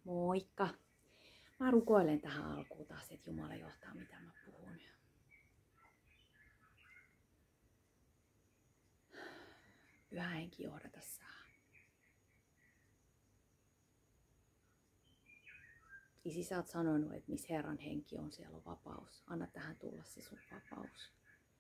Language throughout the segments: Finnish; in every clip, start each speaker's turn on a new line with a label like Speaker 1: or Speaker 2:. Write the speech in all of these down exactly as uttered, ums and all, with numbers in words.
Speaker 1: Moikka! Mä rukoilen tähän alkuun taas, että Jumala johtaa mitä mä puhun. Pyhä Henki johdata saa. Isi, sä oot sanonut, että missä Herran henki on, siellä on vapaus. Anna tähän tulla se sun vapaus.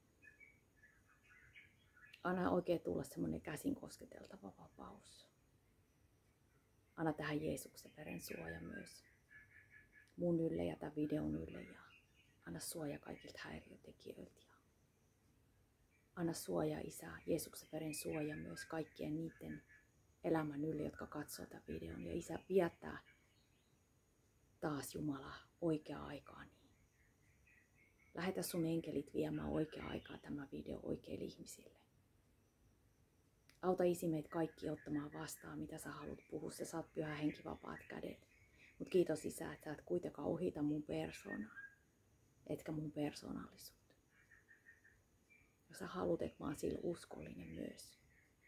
Speaker 1: Anna oikein tulla semmoinen käsin kosketeltava vapaus. Anna tähän Jeesuksen veren suoja myös mun ylle ja tämän videon ylle. Ja anna suoja kaikilta häiriötekijöiltä. Ja anna suoja, Isä, Jeesuksen veren suoja myös kaikkien niiden elämän ylle, jotka katsoo tämän videon. Ja Isä, viettää taas Jumala oikeaa aikaa. Niin. Lähetä sun enkelit viemään oikeaa aikaa tämä video oikeille ihmisille. Auta Isi meitä kaikki ottamaan vastaan, mitä sä haluat puhua. Sä saat Pyhä Henki vapaat kädet. Mutta kiitos Isä, että sä et kuitenkaan ohita mun persoonaa, etkä mun persoonallisuutta. Ja sä haluat, että mä oon sillä uskollinen myös.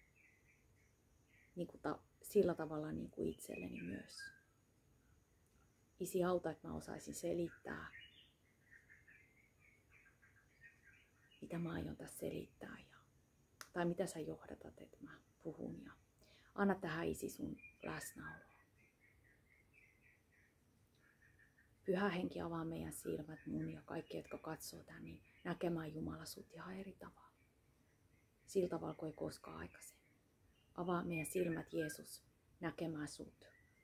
Speaker 1: Niin kuin ta- sillä tavalla niin kuin itselleni myös. Isi, auta, että mä osaisin selittää, mitä mä aion tässä selittää. Ja, tai mitä sä johdatat, että mä puhun. Ja anna tähän Isi sun läsnäoloa. Pyhä Henki avaa meidän silmät, mun ja kaikki, jotka katsoo tämän, niin näkemään Jumala sut ihan eri tavalla. Sillä tavalla kuin ei koskaan aikaisemmin. Avaa meidän silmät, Jeesus, näkemään sut.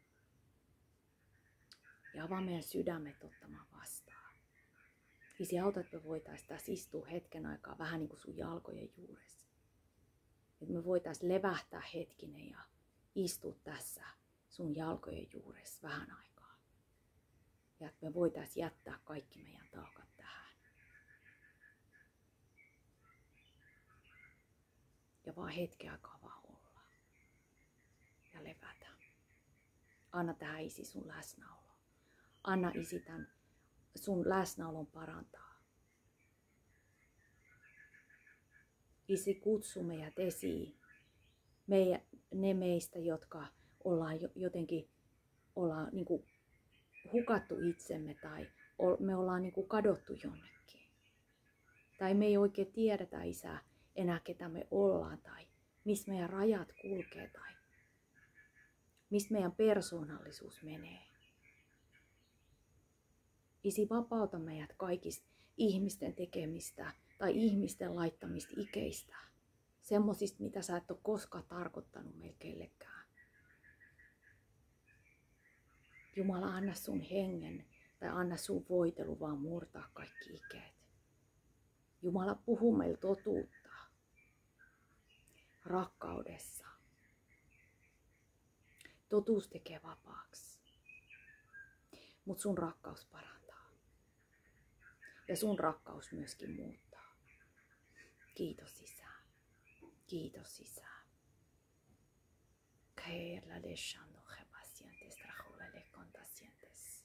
Speaker 1: Ja avaa meidän sydämet ottamaan vastaan. Isi, auta, että me voitaisiin tässä istua hetken aikaa vähän niin kuin sun jalkojen juuressa. Että me voitaisiin levähtää hetkinen ja istua tässä sun jalkojen juuressa vähän aikaa. Ja että me voitaisiin jättää kaikki meidän taakat tähän. Ja vaan hetken aikaa vaan olla. Ja levätä. Anna tähän Isi sun läsnäolo. Anna Isi tämän sun läsnäolon parantaa. Isi, kutsu meidät esiin. Meidän, ne meistä, jotka ollaan jotenkin ollaan niin kuin hukattu itsemme tai me ollaan niin kuin kadottu jonnekin. Tai me ei oikein tiedetä, Isä, enää ketä me ollaan tai missä meidän rajat kulkee tai missä meidän persoonallisuus menee. Isi, vapauta meidät kaikista ihmisten tekemistä tai ihmisten laittamista ikeistä. Semmosista, mitä sä et ole koskaan tarkoittanut meille kellekään. Jumala, anna sun hengen tai anna sun voitelu vaan murtaa kaikki ikeet. Jumala, puhu meille totuutta rakkaudessa. Totuus tekee vapaaksi, mutta sun rakkaus parantaa. Ja sun rakkaus myöskin muuttaa. Kiitos Isä. Kiitos Isä. Kaerla deshando pacientes trajola le contacientes.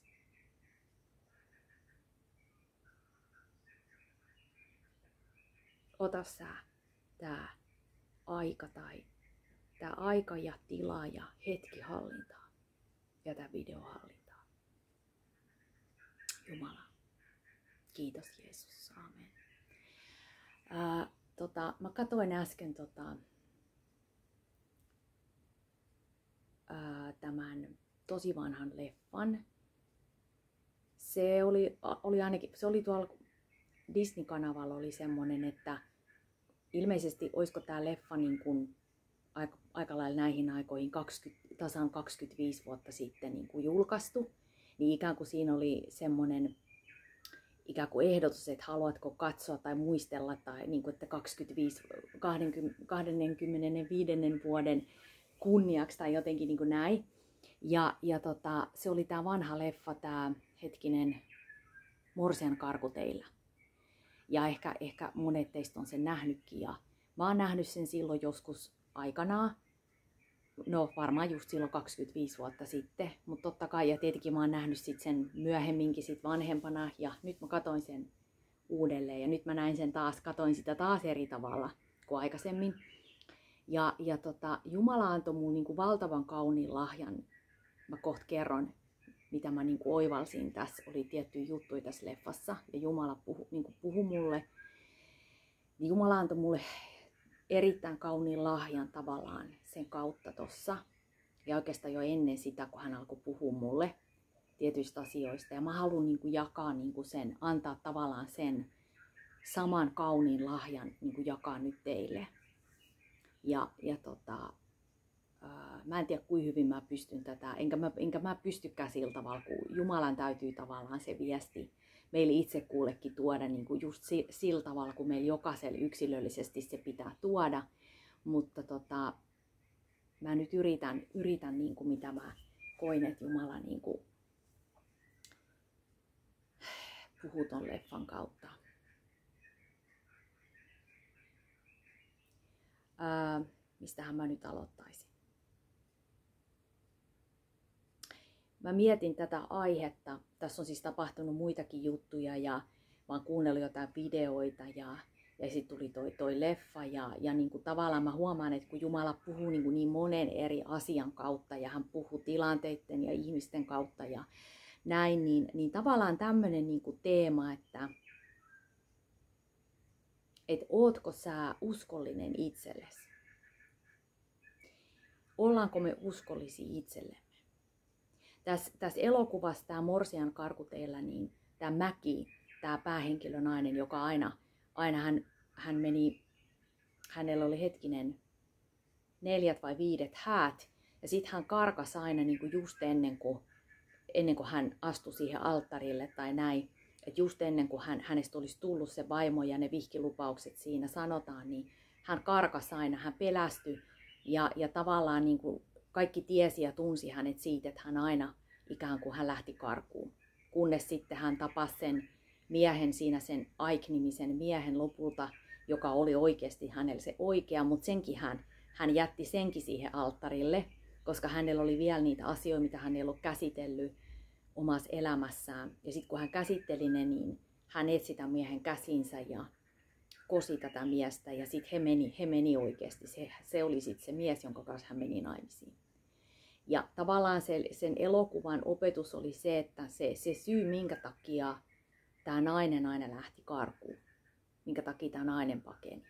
Speaker 1: Ota sä tää aika tai tää aika ja tila ja hetki hallintaa ja tää video hallintaa. Jumala. Kiitos Jeesus. Aamen. Ää, tota, mä katsoin äsken tota, ää, tämän tosi vanhan leffan. Se oli, oli ainakin, se oli tuolla Disney-kanavalla oli semmonen, että ilmeisesti olisiko tää leffa niin kuin aika, aika lailla näihin aikoihin kaksikymmentä, tasan kaksikymmentäviisi vuotta sitten niin kuin julkaistu. Niin ikään kuin siinä oli semmonen ikään kuin ehdotus, että haluatko katsoa tai muistella, tai niin kuin, että kaksikymmentäviisi, kaksikymmentäviiden vuoden kunniaksi tai jotenkin niin kuin näin. Ja, ja tota, se oli tämä vanha leffa, tämä hetkinen Morsian karkuteillä. Ja ehkä, ehkä monet teistä on sen nähnytkin. Ja mä oon nähnyt sen silloin joskus aikanaan. No varmaan just silloin kaksikymmentäviisi vuotta sitten, mutta totta kai, ja tietenkin mä oon nähnyt sit sen myöhemminkin sit vanhempana, ja nyt mä katoin sen uudelleen, ja nyt mä näin sen taas, katoin sitä taas eri tavalla kuin aikaisemmin. Ja, ja tota, Jumala antoi mun niinku valtavan kauniin lahjan, mä kohta kerron, mitä mä niin kuin oivalsin tässä, oli tiettyjä juttuja tässä leffassa, ja Jumala puhui, niin kuin puhui mulle. Jumala antoi mulle erittäin kauniin lahjan tavallaan sen kautta tossa. Ja oikeastaan jo ennen sitä, kun hän alkoi puhua mulle tietyistä asioista. Ja mä haluan niin kuin jakaa niin kuin sen, antaa tavallaan sen saman kauniin lahjan niin kuin jakaa nyt teille. Ja, ja tota, ää, mä en tiedä, kuinka hyvin mä pystyn tätä, enkä mä, enkä mä pystykään sillä tavalla, kun Jumalan täytyy tavallaan se viesti meille itse kullekin tuoda niin kuin just sillä tavalla, kun meillä jokaisella yksilöllisesti se pitää tuoda. Mutta tota, mä nyt yritän, yritän niin kuin mitä mä koin, että Jumala niin kuin puhuu ton leffan kautta. Ää, mistähän mä nyt aloittaisin? Mä mietin tätä aihetta. Tässä on siis tapahtunut muitakin juttuja ja mä oon kuunnellut jotain videoita ja, ja sitten tuli toi, toi leffa. Ja, ja niin kuin tavallaan mä huomaan, että kun Jumala puhuu niin, kuin niin monen eri asian kautta ja hän puhuu tilanteiden ja ihmisten kautta ja näin, niin, niin tavallaan tämmöinen niin kuin teema, että et ootko sä uskollinen itsellesi? Ollaanko me uskollisia itsellemme? Tässä, tässä elokuvassa tämä Morsian karkuteillä, niin tämä Mäki, tämä päähenkilönainen, joka aina, aina hän, hän meni, hänellä oli hetkinen neljät vai viidet häät, ja sitten hän karkasi aina niin kuin just ennen kuin, ennen kuin hän astui siihen alttarille tai näin, että just ennen kuin hän, hänestä olisi tullut se vaimo ja ne vihkilupaukset siinä sanotaan, niin hän karkasi aina, hän pelästyi ja, ja tavallaan niin kuin kaikki tiesi ja tunsi hänet siitä, että hän aina ikään kuin hän lähti karkuun. Kunnes sitten hän tapasi sen miehen siinä, sen Ike-nimisen miehen lopulta, joka oli oikeasti hänellä se oikea, mutta senkin hän, hän jätti senkin siihen alttarille, koska hänellä oli vielä niitä asioita, mitä hän ei ollut käsitellyt omassa elämässään. Ja sitten kun hän käsitteli ne, niin hän etsi tämän miehen käsinsä ja kosi tätä miestä. Ja sitten he meni, he meni oikeasti. Se, se oli sitten se mies, jonka kanssa hän meni naimisiin. Ja tavallaan se, sen elokuvan opetus oli se, että se, se syy, minkä takia tämä nainen aina lähti karkuun, minkä takia tämä nainen pakeni,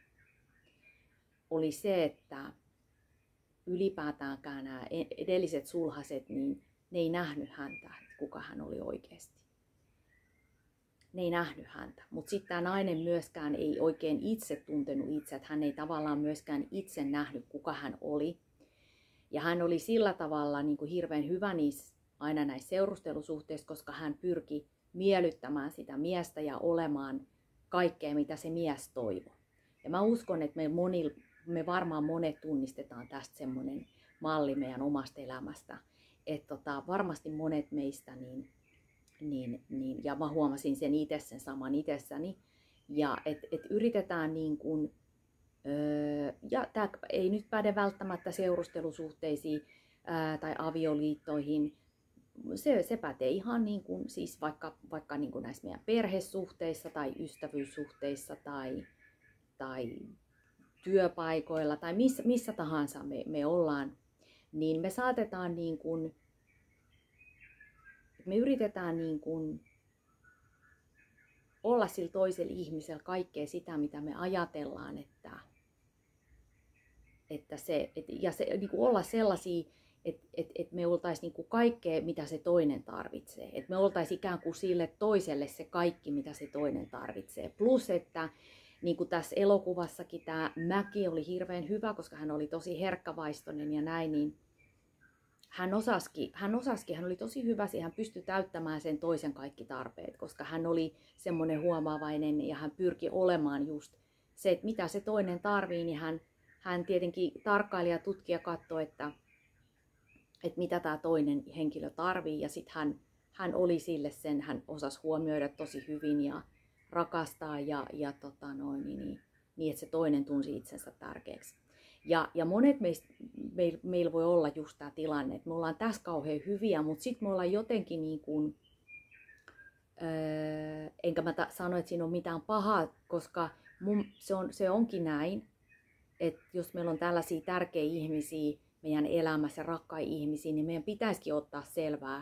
Speaker 1: oli se, että ylipäätäänkään nämä edelliset sulhaset, niin ne ei nähnyt häntä, kuka hän oli oikeasti. Ne ei nähnyt häntä. Mutta sitten tämä nainen myöskään ei oikein itse tuntenut itse, että hän ei tavallaan myöskään itse nähnyt, kuka hän oli. Ja hän oli sillä tavalla niin kuin hirveän hyvä niissä, aina näissä seurustelusuhteissa, koska hän pyrki miellyttämään sitä miestä ja olemaan kaikkea, mitä se mies toivoi. Ja mä uskon, että me, monil, me varmaan monet tunnistetaan tästä semmoinen malli meidän omasta elämästä. Että tota, varmasti monet meistä, niin, niin, niin, ja mä huomasin sen itse sen saman itsessäni, ja että et yritetään niin kuin, öö, ja tämä ei nyt päde välttämättä seurustelusuhteisiin ää, tai avioliittoihin, se, se pätee ihan niin kuin, siis vaikka, vaikka niin kuin näissä meidän perhesuhteissa tai ystävyyssuhteissa tai, tai työpaikoilla tai missä, missä tahansa me, me ollaan, niin me saatetaan niin kuin, me yritetään niin kuin olla sillä toisella ihmisellä kaikkea sitä, mitä me ajatellaan, että, että se, et, ja se, niin kuin olla sellaisia, että et, et me oltaisiin niin kuin kaikkea, mitä se toinen tarvitsee. Että me oltaisiin ikään kuin sille toiselle se kaikki, mitä se toinen tarvitsee. Plus, että niin kuin tässä elokuvassakin tämä Mäki oli hirveän hyvä, koska hän oli tosi herkkävaistoinen ja näin, niin hän osasikin, hän osasikin, hän oli tosi hyvä, hän pystyi täyttämään sen toisen kaikki tarpeet, koska hän oli semmoinen huomaavainen ja hän pyrki olemaan just se, että mitä se toinen tarvii, niin hän, hän tietenkin tarkkaili ja tutki ja katsoi, että, että mitä tämä toinen henkilö tarvii ja sitten hän, hän oli sille sen, hän osasi huomioida tosi hyvin ja rakastaa ja, ja tota noin, niin, niin, että se toinen tunsi itsensä tärkeäksi. Ja, ja monet meistä, meil, meillä voi olla just tämä tilanne, että me ollaan tässä kauhean hyviä, mutta sitten me ollaan jotenkin niin kuin, öö, enkä mä ta- sano, että siinä on mitään pahaa, koska mun, se, on, se onkin näin, että jos meillä on tällaisia tärkeitä ihmisiä meidän elämässä, rakkaita ihmisiä, niin meidän pitäisikin ottaa selvää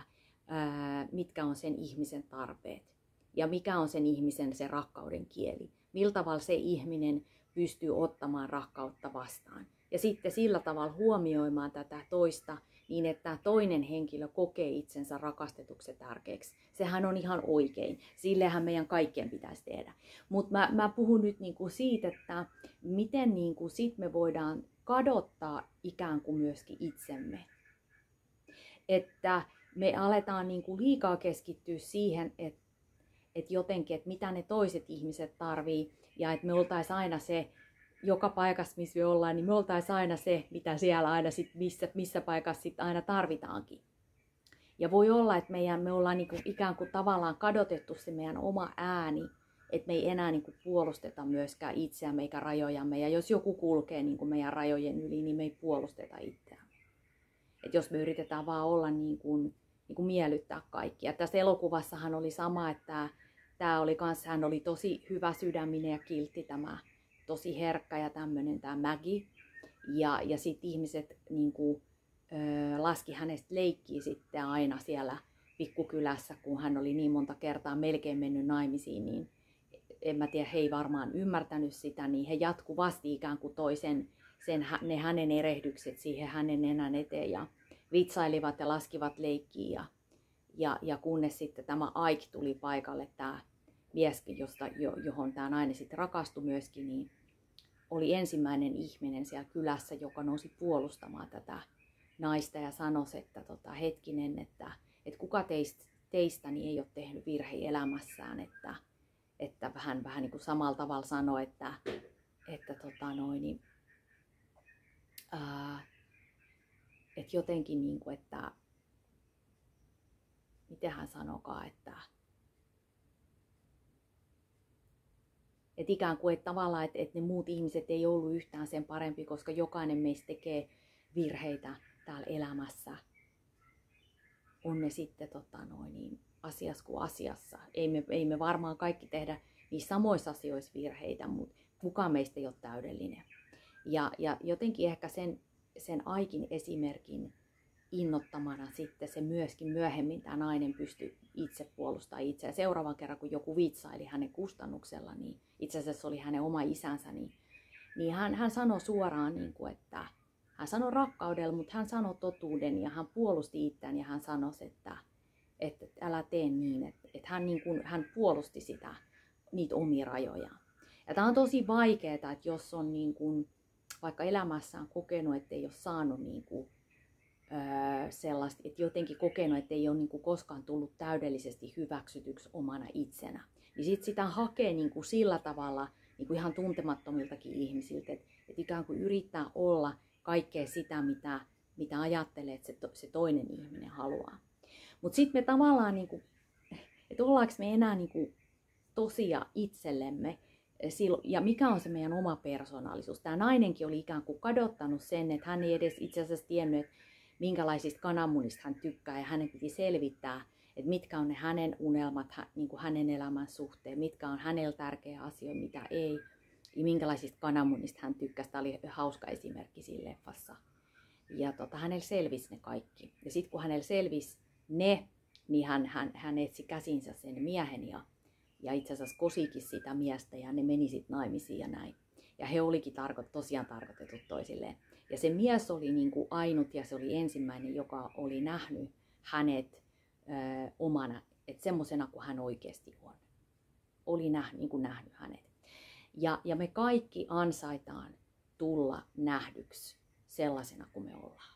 Speaker 1: ää, mitkä on sen ihmisen tarpeet ja mikä on sen ihmisen se rakkauden kieli. Millä tavalla se ihminen pystyy ottamaan rakkautta vastaan. Ja sitten sillä tavalla huomioimaan tätä toista niin, että toinen henkilö kokee itsensä rakastetuksi tärkeäksi. Sehän on ihan oikein. Sillehän meidän kaikkien pitäisi tehdä. Mutta mä, mä puhun nyt niinku siitä, että miten niinku sit me voidaan kadottaa ikään kuin myöskin itsemme. Että me aletaan niinku liikaa keskittyä siihen, että et jotenkin, että mitä ne toiset ihmiset tarvii. Ja että me oltaisiin aina se, joka paikassa missä me ollaan, niin me oltaisiin aina se, mitä siellä aina sit, missä, missä paikassa sit aina tarvitaankin. Ja voi olla, että meidän, me ollaan niinku ikään kuin tavallaan kadotettu se meidän oma ääni, että me ei enää niinku puolusteta myöskään itseämme eikä rajojamme. Ja jos joku kulkee niinku meidän rajojen yli, niin me ei puolusteta itseämme. Et jos me yritetään vaan olla niin kuin, niin kuin miellyttää kaikkia. Tässä elokuvassahan oli sama, että tämä oli kans, hän oli tosi hyvä sydäminen ja kiltti, tämä tosi herkkä ja tämmöinen tämä Maggie. Ja, ja sitten ihmiset niin kuin, ö, laski hänestä leikkiä sitten aina siellä pikkukylässä, kun hän oli niin monta kertaa melkein mennyt naimisiin, niin en mä tiedä, he ei varmaan ymmärtänyt sitä, niin he jatkuvasti ikään kuin toi sen, sen, ne hänen erehdykset siihen hänen nenän eteen ja vitsailivat ja laskivat leikkiä. Ja, ja, ja kunnes sitten tämä Ike tuli paikalle, tämä mieskin, josta, johon tämä nainen sitten rakastui myöskin, niin oli ensimmäinen ihminen siellä kylässä, joka nousi puolustamaan tätä naista ja sanoi, että tota, hetkinen, että, että kuka teistä, teistä niin ei ole tehnyt virhe elämässään, että, että vähän, vähän niin kuin samalla tavalla sanoi, että, että, tota noin, niin, ää, että jotenkin, niin kuin, että miten hän sanokaa, että Että ikään kuin että tavallaan, että, että ne muut ihmiset ei ollut yhtään sen parempi, koska jokainen meistä tekee virheitä täällä elämässä. On ne sitten tota noin, niin, asiassa kuin asiassa. Ei me, ei me varmaan kaikki tehdä niissä samoissa asioissa virheitä, mutta kukaan meistä ei ole täydellinen. Ja, ja jotenkin ehkä sen, sen Aikin esimerkin innottamana sitten se myöskin myöhemmin tämä nainen pystyi itse puolustamaan itseään. Seuraavan kerran, kun joku vitsaili hänen kustannuksella, niin itse asiassa oli hänen oma isänsä, niin, niin hän, hän sanoi suoraan, niin kuin, että hän sanoi rakkaudella, mutta hän sanoi totuuden ja hän puolusti itseään ja hän sanoi, että, että älä tee niin, että, että hän, niin kuin, hän puolusti sitä, niitä omia rajojaan. Ja tämä on tosi vaikeaa, että jos on niin kuin, vaikka elämässään kokenut, että ei ole saanut niin kuin, sellaista, että jotenkin kokenut, että ei ole niin kuin koskaan tullut täydellisesti hyväksytyksi omana itsenä. Niin sit sitä hakee niin kuin sillä tavalla niin kuin ihan tuntemattomiltakin ihmisiltä, että, että ikään kuin yrittää olla kaikkea sitä, mitä, mitä ajattelee, että se, se toinen ihminen haluaa. Mutta sitten me tavallaan, niin kuin, että ollaanko me enää niin kuin tosia itsellemme, ja mikä on se meidän oma persoonallisuus. Tämä nainenkin oli ikään kuin kadottanut sen, että hän ei edes itse asiassa tiennyt, että minkälaisista kananmunista hän tykkää, ja hänen piti selvittää, että mitkä on ne hänen unelmat niin kuin hänen elämän suhteen, mitkä on hänellä tärkeä asia, mitä ei, ja minkälaisista kananmunista hän tykkäsi. Tämä oli hauska esimerkki siinä leffassa. Ja tota, hänellä selvisi ne kaikki. Ja sitten kun hänellä selvisi ne, niin hän, hän, hän etsi käsinsä sen miehen, ja, ja itse asiassa kosikin sitä miestä, ja ne meni sitten naimisiin ja näin. Ja he olikin tarko- tosiaan tarkoitetut toisilleen. Ja se mies oli niin kuin ainut ja se oli ensimmäinen, joka oli nähnyt hänet ö, omana, että semmoisena kuin hän oikeasti on. Oli näh, niin kuin nähnyt hänet. Ja, ja me kaikki ansaitaan tulla nähdyksi sellaisena kuin me ollaan.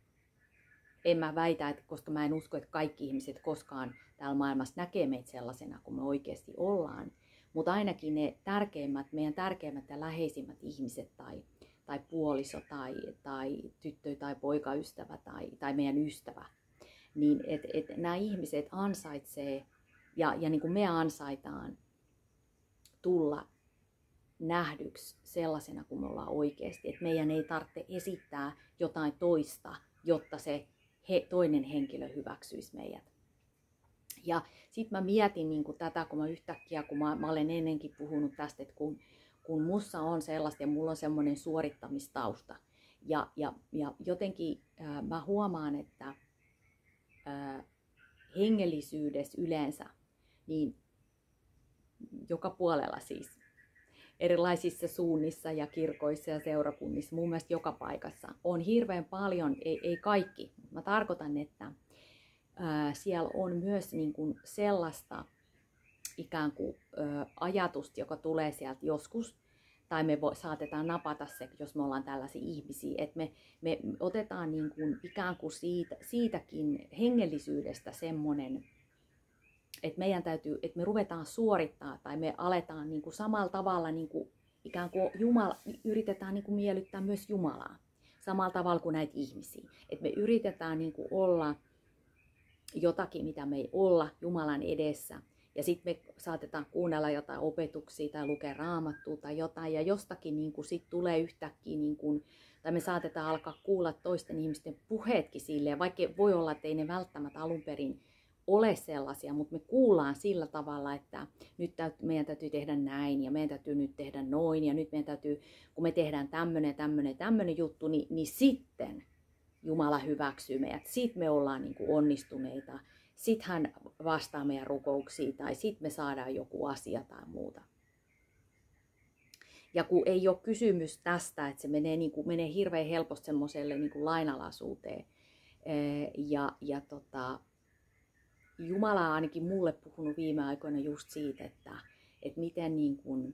Speaker 1: En mä väitä, että koska mä en usko, että kaikki ihmiset koskaan täällä maailmassa näkee meitä sellaisena kuin me oikeasti ollaan. Mutta ainakin ne tärkeimmät, meidän tärkeimmät ja läheisimmät ihmiset tai tai puoliso tai, tai tyttö tai poikaystävä tai, tai meidän ystävä, niin että et nämä ihmiset ansaitsee ja, ja niin kuin me ansaitaan tulla nähdyksi sellaisena kuin me ollaan oikeasti, että meidän ei tarvitse esittää jotain toista, jotta se he, toinen henkilö hyväksyisi meidät. Ja sitten mä mietin niin kuin tätä, kun mä yhtäkkiä, kun mä, mä olen ennenkin puhunut tästä, että kun kun mussa on sellaista ja mulla on semmoinen suorittamistausta. Ja, ja, ja jotenkin ää, mä huomaan, että ää, hengellisyydessä yleensä, niin joka puolella siis, erilaisissa suunnissa ja kirkoissa ja seurakunnissa, mun mielestä joka paikassa, on hirveän paljon, ei, ei kaikki, mä tarkoitan, että ää, siellä on myös niin kuin sellaista ikään kuin ää, ajatusta, joka tulee sieltä joskus, tai me vo, saatetaan napata se, jos me ollaan tällaisia ihmisiä, että me, me otetaan niin kuin ikään kuin siitä, siitäkin hengellisyydestä semmoinen, että meidän täytyy, että me ruvetaan suorittaa tai me aletaan niin kuin samalla tavalla niin kuin ikään kuin Jumala, yritetään niin kuin miellyttää myös Jumalaa samalla tavalla kuin näitä ihmisiä. Että me yritetään niin kuin olla jotakin, mitä me ei olla Jumalan edessä. Ja sitten me saatetaan kuunnella jotain opetuksia tai lukea raamattua tai jotain. Ja jostakin niin kuin sit tulee yhtäkkiä, niin kuin, tai me saatetaan alkaa kuulla toisten ihmisten puheetkin silleen. Vaikka voi olla, että ei ne välttämättä alun perin ole sellaisia, mutta me kuullaan sillä tavalla, että nyt täytyy, meidän täytyy tehdä näin ja meidän täytyy nyt tehdä noin. Ja nyt meidän täytyy, kun me tehdään tämmöinen, tämmöinen, tämmöinen juttu, niin, niin sitten Jumala hyväksyy meidät. Sitten me ollaan niin kuin onnistuneita. Sitten hän vastaa meidän rukouksiin tai sitten me saadaan joku asia tai muuta. Ja kun ei ole kysymys tästä, että se menee, niin kuin, menee hirveän helposti semmoiselle niin kuin lainalaisuuteen. Ja, ja tota, Jumala on ainakin mulle puhunut viime aikoina just siitä, että, että miten niin kuin,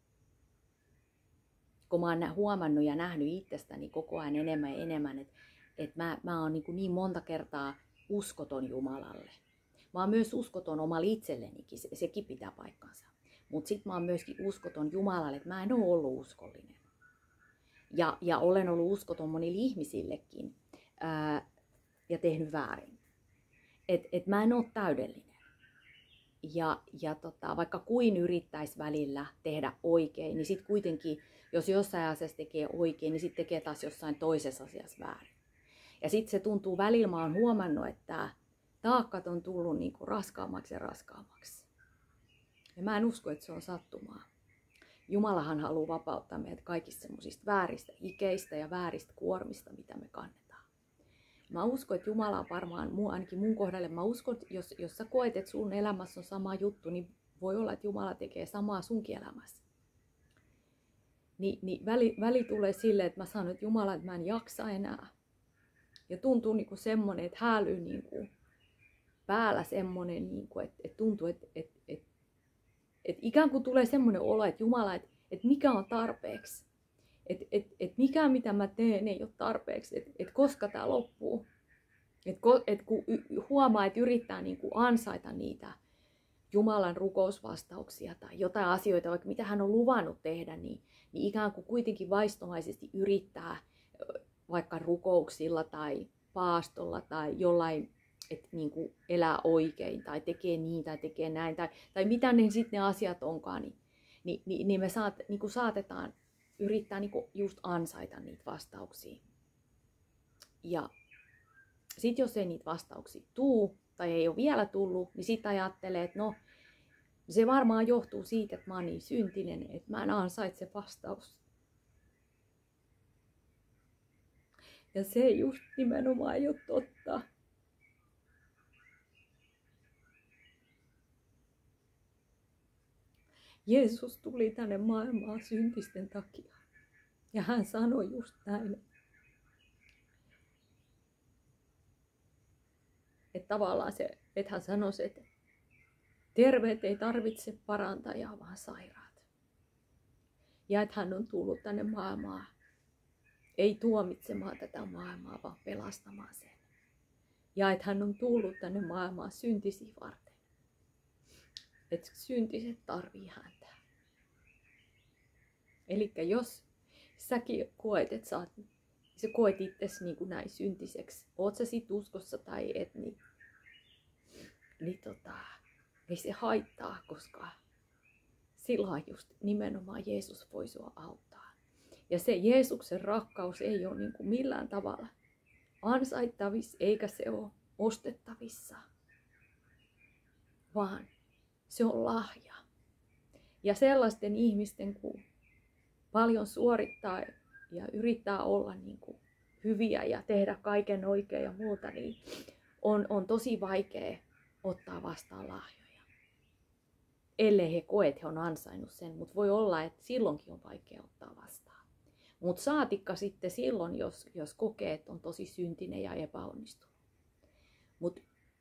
Speaker 1: kun mä oon huomannut ja nähnyt itsestäni koko ajan enemmän ja enemmän, että, että mä, mä oon niin, kuin niin monta kertaa uskoton Jumalalle. Mä oon myös uskoton omalle itsellenikin, se, sekin pitää paikkansa. Mutta sit mä oon myöskin uskoton Jumalalle, että mä en ole ollut uskollinen. Ja, ja olen ollut uskoton monille ihmisillekin ää, ja tehnyt väärin. Että et mä en ole täydellinen. Ja, ja tota, vaikka kuin yrittäisi välillä tehdä oikein, niin sitten kuitenkin, jos jossain asiassa tekee oikein, niin sitten tekee taas jossain toisessa asiassa väärin. Ja sitten se tuntuu välillä, mä oon huomannut, että taakkat on tullut niinku raskaammaksi ja raskaammaksi. Ja mä en usko, että se on sattumaa. Jumalahan haluaa vapauttaa meidät kaikista semmoisista vääristä ikeistä ja vääristä kuormista, mitä me kannetaan. Mä uskon, että Jumala on varmaan, ainakin mun kohdalle, mä uskon, että jos, jos sä koet, että sun elämässä on sama juttu, niin voi olla, että Jumala tekee samaa sunkin elämässä. Ni, niin väli, väli tulee silleen, että mä sanon, että Jumala, että mä en jaksa enää. Ja tuntuu niinku semmonen, että häälyy niinku päällä semmonen, niinku, että, että tuntuu, että, että, että, että ikään kuin tulee semmonen olo, että Jumala, että, että mikä on tarpeeksi. Että et, et mikä mitä mä teen ei ole tarpeeksi, että et koska tää loppuu. Että et kun huomaa, että yrittää niinku ansaita niitä Jumalan rukousvastauksia tai jotain asioita, vaikka mitä hän on luvannut tehdä, niin, niin ikään kuin kuitenkin vaistomaisesti yrittää vaikka rukouksilla tai paastolla tai jollain, että niinku elää oikein tai tekee niin tai tekee näin tai, tai mitä ne sitten ne asiat onkaan, niin, niin, niin, niin me saat, niinku saatetaan yrittää niinku just ansaita niitä vastauksia. Ja sitten jos ei niitä vastauksia tuu tai ei ole vielä tullut, niin sitten ajattelee, että no se varmaan johtuu siitä, että mä oon niin syntinen, että mä en ansaitse vastausta. Ja se just nimenomaan ei ole totta. Jeesus tuli tänne maailmaan syntisten takia. Ja hän sanoi just näin. Että tavallaan se, että hän sanoi, että terveet ei tarvitse parantajaa, vaan sairaat. Ja että hän on tullut tänne maailmaan. Ei tuomitsemaan tätä maailmaa, vaan pelastamaan sen. Ja että hän on tullut tänne maailmaan syntisiä varten. Että syntiset tarvii häntä. Elikkä jos säkin koet, että sä, oot, sä koet itsesi niin kuin näin syntiseksi, oot sä sit uskossa tai et, niin, niin tota, ei se haittaa, koska silloin just nimenomaan Jeesus voi sua auttaa. Ja se Jeesuksen rakkaus ei ole niin kuin millään tavalla ansaittavissa, eikä se ole ostettavissa, vaan se on lahja. Ja sellaisten ihmisten, kun paljon suorittaa ja yrittää olla niin kuin hyviä ja tehdä kaiken oikein ja muuta, niin on, on tosi vaikea ottaa vastaan lahjoja. Ellei he koe, että he on ansainnut sen, mutta voi olla, että silloinkin on vaikea ottaa vastaan. Mutta saatikka sitten silloin, jos, jos kokee, että on tosi syntinen ja epäonnistunut. Mutta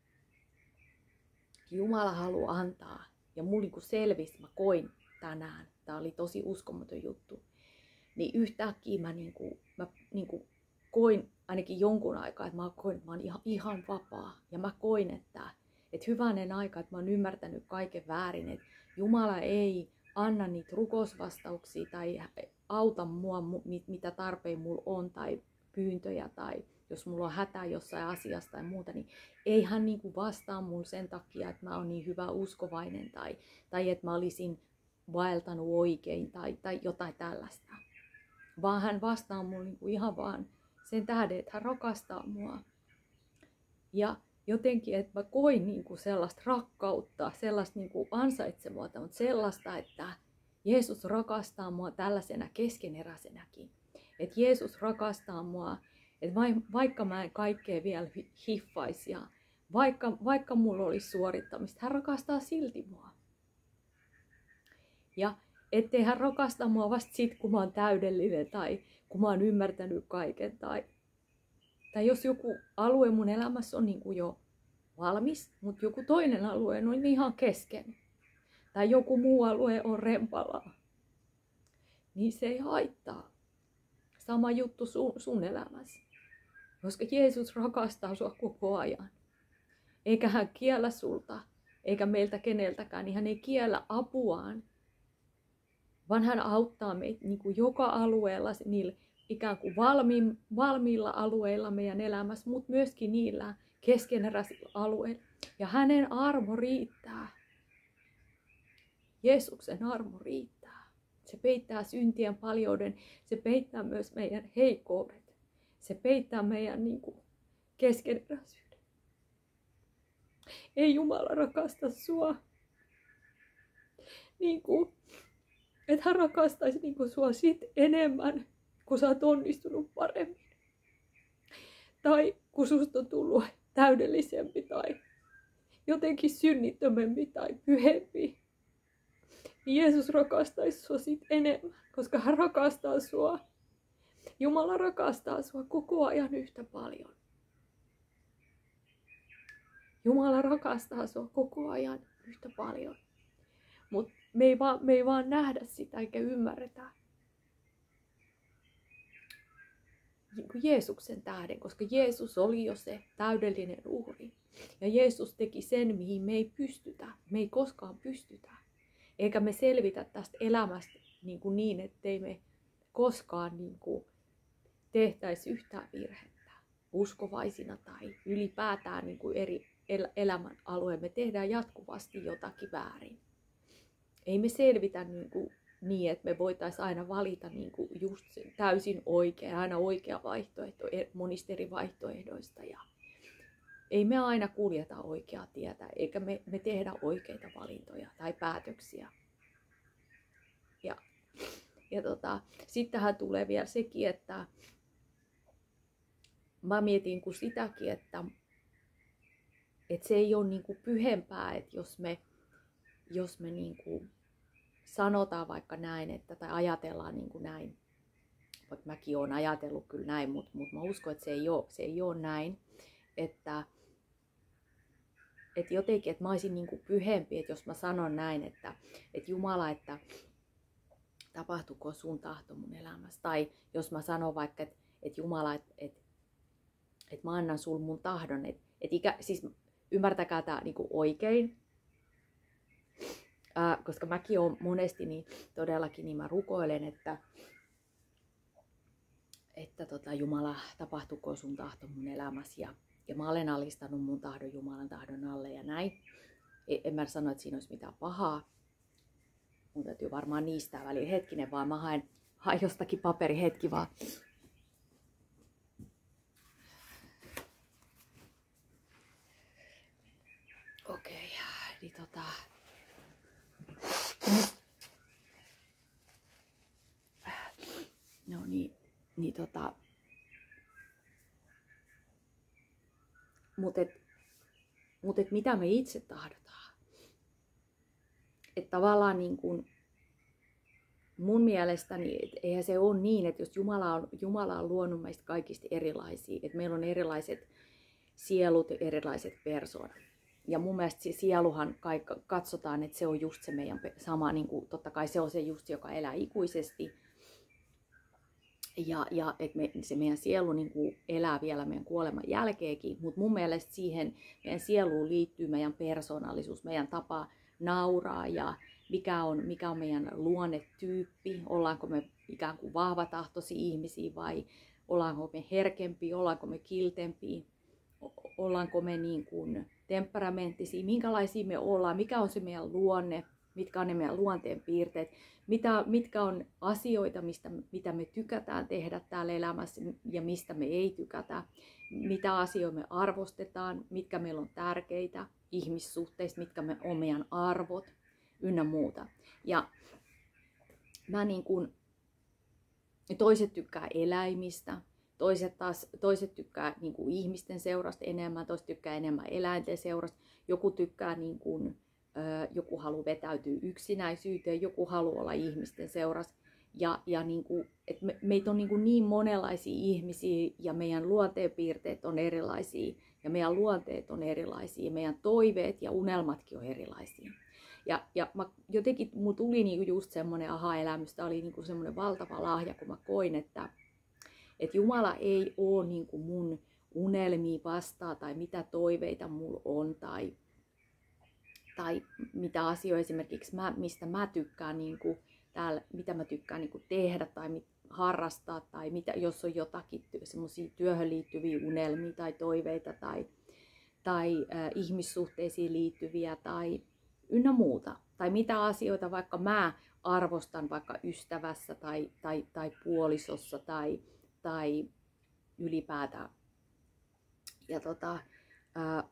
Speaker 1: Jumala haluaa antaa. Ja mulla niinku selvisi, mä koin tänään, tää oli tosi uskomaton juttu, niin yhtäkkiä mä, niinku, mä niinku koin ainakin jonkun aikaa, että mä koin, että mä oon ihan, ihan vapaa. Ja mä koin, että, että hyvänen aika, että mä oon ymmärtänyt kaiken väärin, että Jumala ei anna niitä rukousvastauksia tai auta mua, mitä tarpeen mulla on, tai pyyntöjä, tai jos mulla on hätä jossain asiassa tai muuta, niin ei hän niin kuin vastaa mulle sen takia, että mä oon niin hyvä uskovainen, tai, tai että mä olisin vaeltanut oikein, tai, tai jotain tällaista. Vaan hän vastaa mulle niin kuin ihan vaan sen tähden, että hän rakastaa mua. Ja jotenkin, että mä koin niin kuin sellaista rakkautta, sellaista niin kuin ansaitsemuutta, mutta sellaista, että Jeesus rakastaa mua tällaisena keskeneräisenäkin. Että Jeesus rakastaa mua, että vaikka mä en kaikkea vielä hiffaisi ja vaikka, vaikka mulla olisi suorittamista, hän rakastaa silti mua. Ja ettei hän rakasta mua vasta sit, kun mä oon täydellinen tai kun mä oon ymmärtänyt kaiken. Tai, tai jos joku alue mun elämässä on niin kuin jo valmis, mutta joku toinen alue on ihan kesken. Tai joku muu alue on rempalaa. Niin se ei haittaa. Sama juttu sun, sun elämässä. Koska Jeesus rakastaa sua koko ajan. Eikä hän kiellä sulta, eikä meiltä keneltäkään, niin hän ei kiellä apuaan. Vaan hän auttaa meitä niin kuin joka alueella, niillä ikään kuin valmi, valmiilla alueilla meidän elämässä, mutta myöskin niillä keskeneräisillä alueilla. Ja hänen armo riittää. Jeesuksen armo riittää. Se peittää syntien paljouden, se peittää myös meidän heikkoudet. Se peittää meidän niin kuin, keskeneräisyyden. Ei Jumala rakasta sua. Niin kuin, että hän rakastaisi niin kuin sua sit enemmän, kun sä oot onnistunut paremmin. Tai kun susta on tullut täydellisempi tai jotenkin synnittömempi tai pyhempi. Niin Jeesus rakastaisi sua sit enemmän, koska hän rakastaa sua. Jumala rakastaa sua koko ajan yhtä paljon. Jumala rakastaa sua koko ajan yhtä paljon. Mutta me ei vaan, me ei vaan nähdä sitä eikä ymmärretä. Niin kuin Jeesuksen tähden, koska Jeesus oli jo se täydellinen uhri. Ja Jeesus teki sen, mihin me ei pystytä. Me ei koskaan pystytä. Eikä me selvitä tästä elämästä niin, kuin niin ettei me koskaan niin kuin tehtäisi yhtään virhettä uskovaisina tai ylipäätään niin kuin eri elämän alueen. Me tehdään jatkuvasti jotakin väärin. Ei me selvitä niin, kuin niin että me voitaisiin aina valita niin kuin just täysin oikea, aina oikea vaihtoehto monista eri vaihtoehdoista. Ja ei me aina kuljeta oikeaa tietä, eikä me, me tehdä oikeita valintoja tai päätöksiä. Ja, ja tota, sittenhän tulee vielä sekin, että mä mietin kuin sitäkin, että, että se ei ole niin kuin pyhempää, että jos me, jos me niin kuin sanotaan vaikka näin, että, tai ajatellaan niin kuin näin, vaikka mäkin olen ajatellut kyllä näin, mutta, mutta mä uskon, että se ei ole, se ei ole näin, että, että jotenkin, että mä olisin niin kuin pyhempi, että jos mä sanon näin, että, että Jumala, että tapahtuuko sun tahto mun elämässä, tai jos mä sanon vaikka, että, että Jumala, että, että, että mä annan sul mun tahdon, että, että ikä, siis ymmärtäkää tää niin kuin oikein, Ää, koska mäkin olen monesti niin todellakin niin mä rukoilen, että, että tota, Jumala, tapahtuuko sun tahto mun elämässä. Ja, ja mä olen alistanut mun tahdon Jumalan tahdon alle ja näin. En, en mä sano, että siinä olisi mitään pahaa. Mun täytyy varmaan niistää väliin hetkinen, vaan mä haen, haen jostakin paperi hetki vaan. Okei, okay, niin tota... No niin, niin tota, mut et, mutta et mitä me itse tahdotaan. Että tavallaan niin kuin mun mielestäni, et eihän se ole niin, että jos Jumala on, Jumala on luonut meistä kaikista erilaisia, että meillä on erilaiset sielut ja erilaiset persoonat. Ja mun mielestä se sieluhan katsotaan, että se on just se meidän sama, niin kuin, totta kai se on se just, joka elää ikuisesti. Ja, ja että me, se meidän sielu niin kuin elää vielä meidän kuoleman jälkeenkin, mutta mun mielestä siihen meidän sieluun liittyy meidän persoonallisuus, meidän tapa nauraa ja mikä on, mikä on meidän luonnetyyppi, ollaanko me ikään kuin vahvatahtoisia ihmisiä vai ollaanko me herkempiä, ollaanko me kiltempiä, ollaanko me niin kuin temperamenttisia, minkälaisia me ollaan, mikä on se meidän luonne, mitkä on ne meidän luonteen piirteet, mitä, mitkä on asioita, mistä, mitä me tykätään tehdä täällä elämässä ja mistä me ei tykätä, mitä asioita me arvostetaan, mitkä meillä on tärkeitä ihmissuhteissa, mitkä me on meidän arvot ynnä muuta. Ja mä niin kuin, toiset tykkää eläimistä, toiset taas toiset tykkää niin kuin ihmisten seurasta enemmän, toiset tykkää enemmän eläinten seurasta, joku tykkää niin kuin, joku haluaa vetäytyä yksinäisyyteen, joku haluaa olla ihmisten seurassa. Ja, ja niin kuin, et me, meitä on niin, kuin niin monenlaisia ihmisiä ja meidän luonteenpiirteet on erilaisia ja meidän luonteet on erilaisia, meidän toiveet ja unelmatkin on erilaisia. Ja, ja mä, jotenkin mulla tuli niin kuin just semmoinen aha-elämys, tämä oli niin kuin semmoinen valtava lahja, kun mä koin, että, että Jumala ei ole niin kuin mun unelmia vastaan tai mitä toiveita mulla on tai tai mitä asioita esimerkiksi, mä, mistä mä tykkään, niin kuin, täällä, mitä mä tykkään niin kuin tehdä tai mit, harrastaa, tai mitä, jos on jotakin semmoisia työhön liittyviä unelmia tai toiveita tai, tai äh, ihmissuhteisiin liittyviä tai ynnä muuta. Tai mitä asioita vaikka mä arvostan vaikka ystävässä tai, tai, tai puolisossa tai, tai ylipäätään. Ja tota, äh,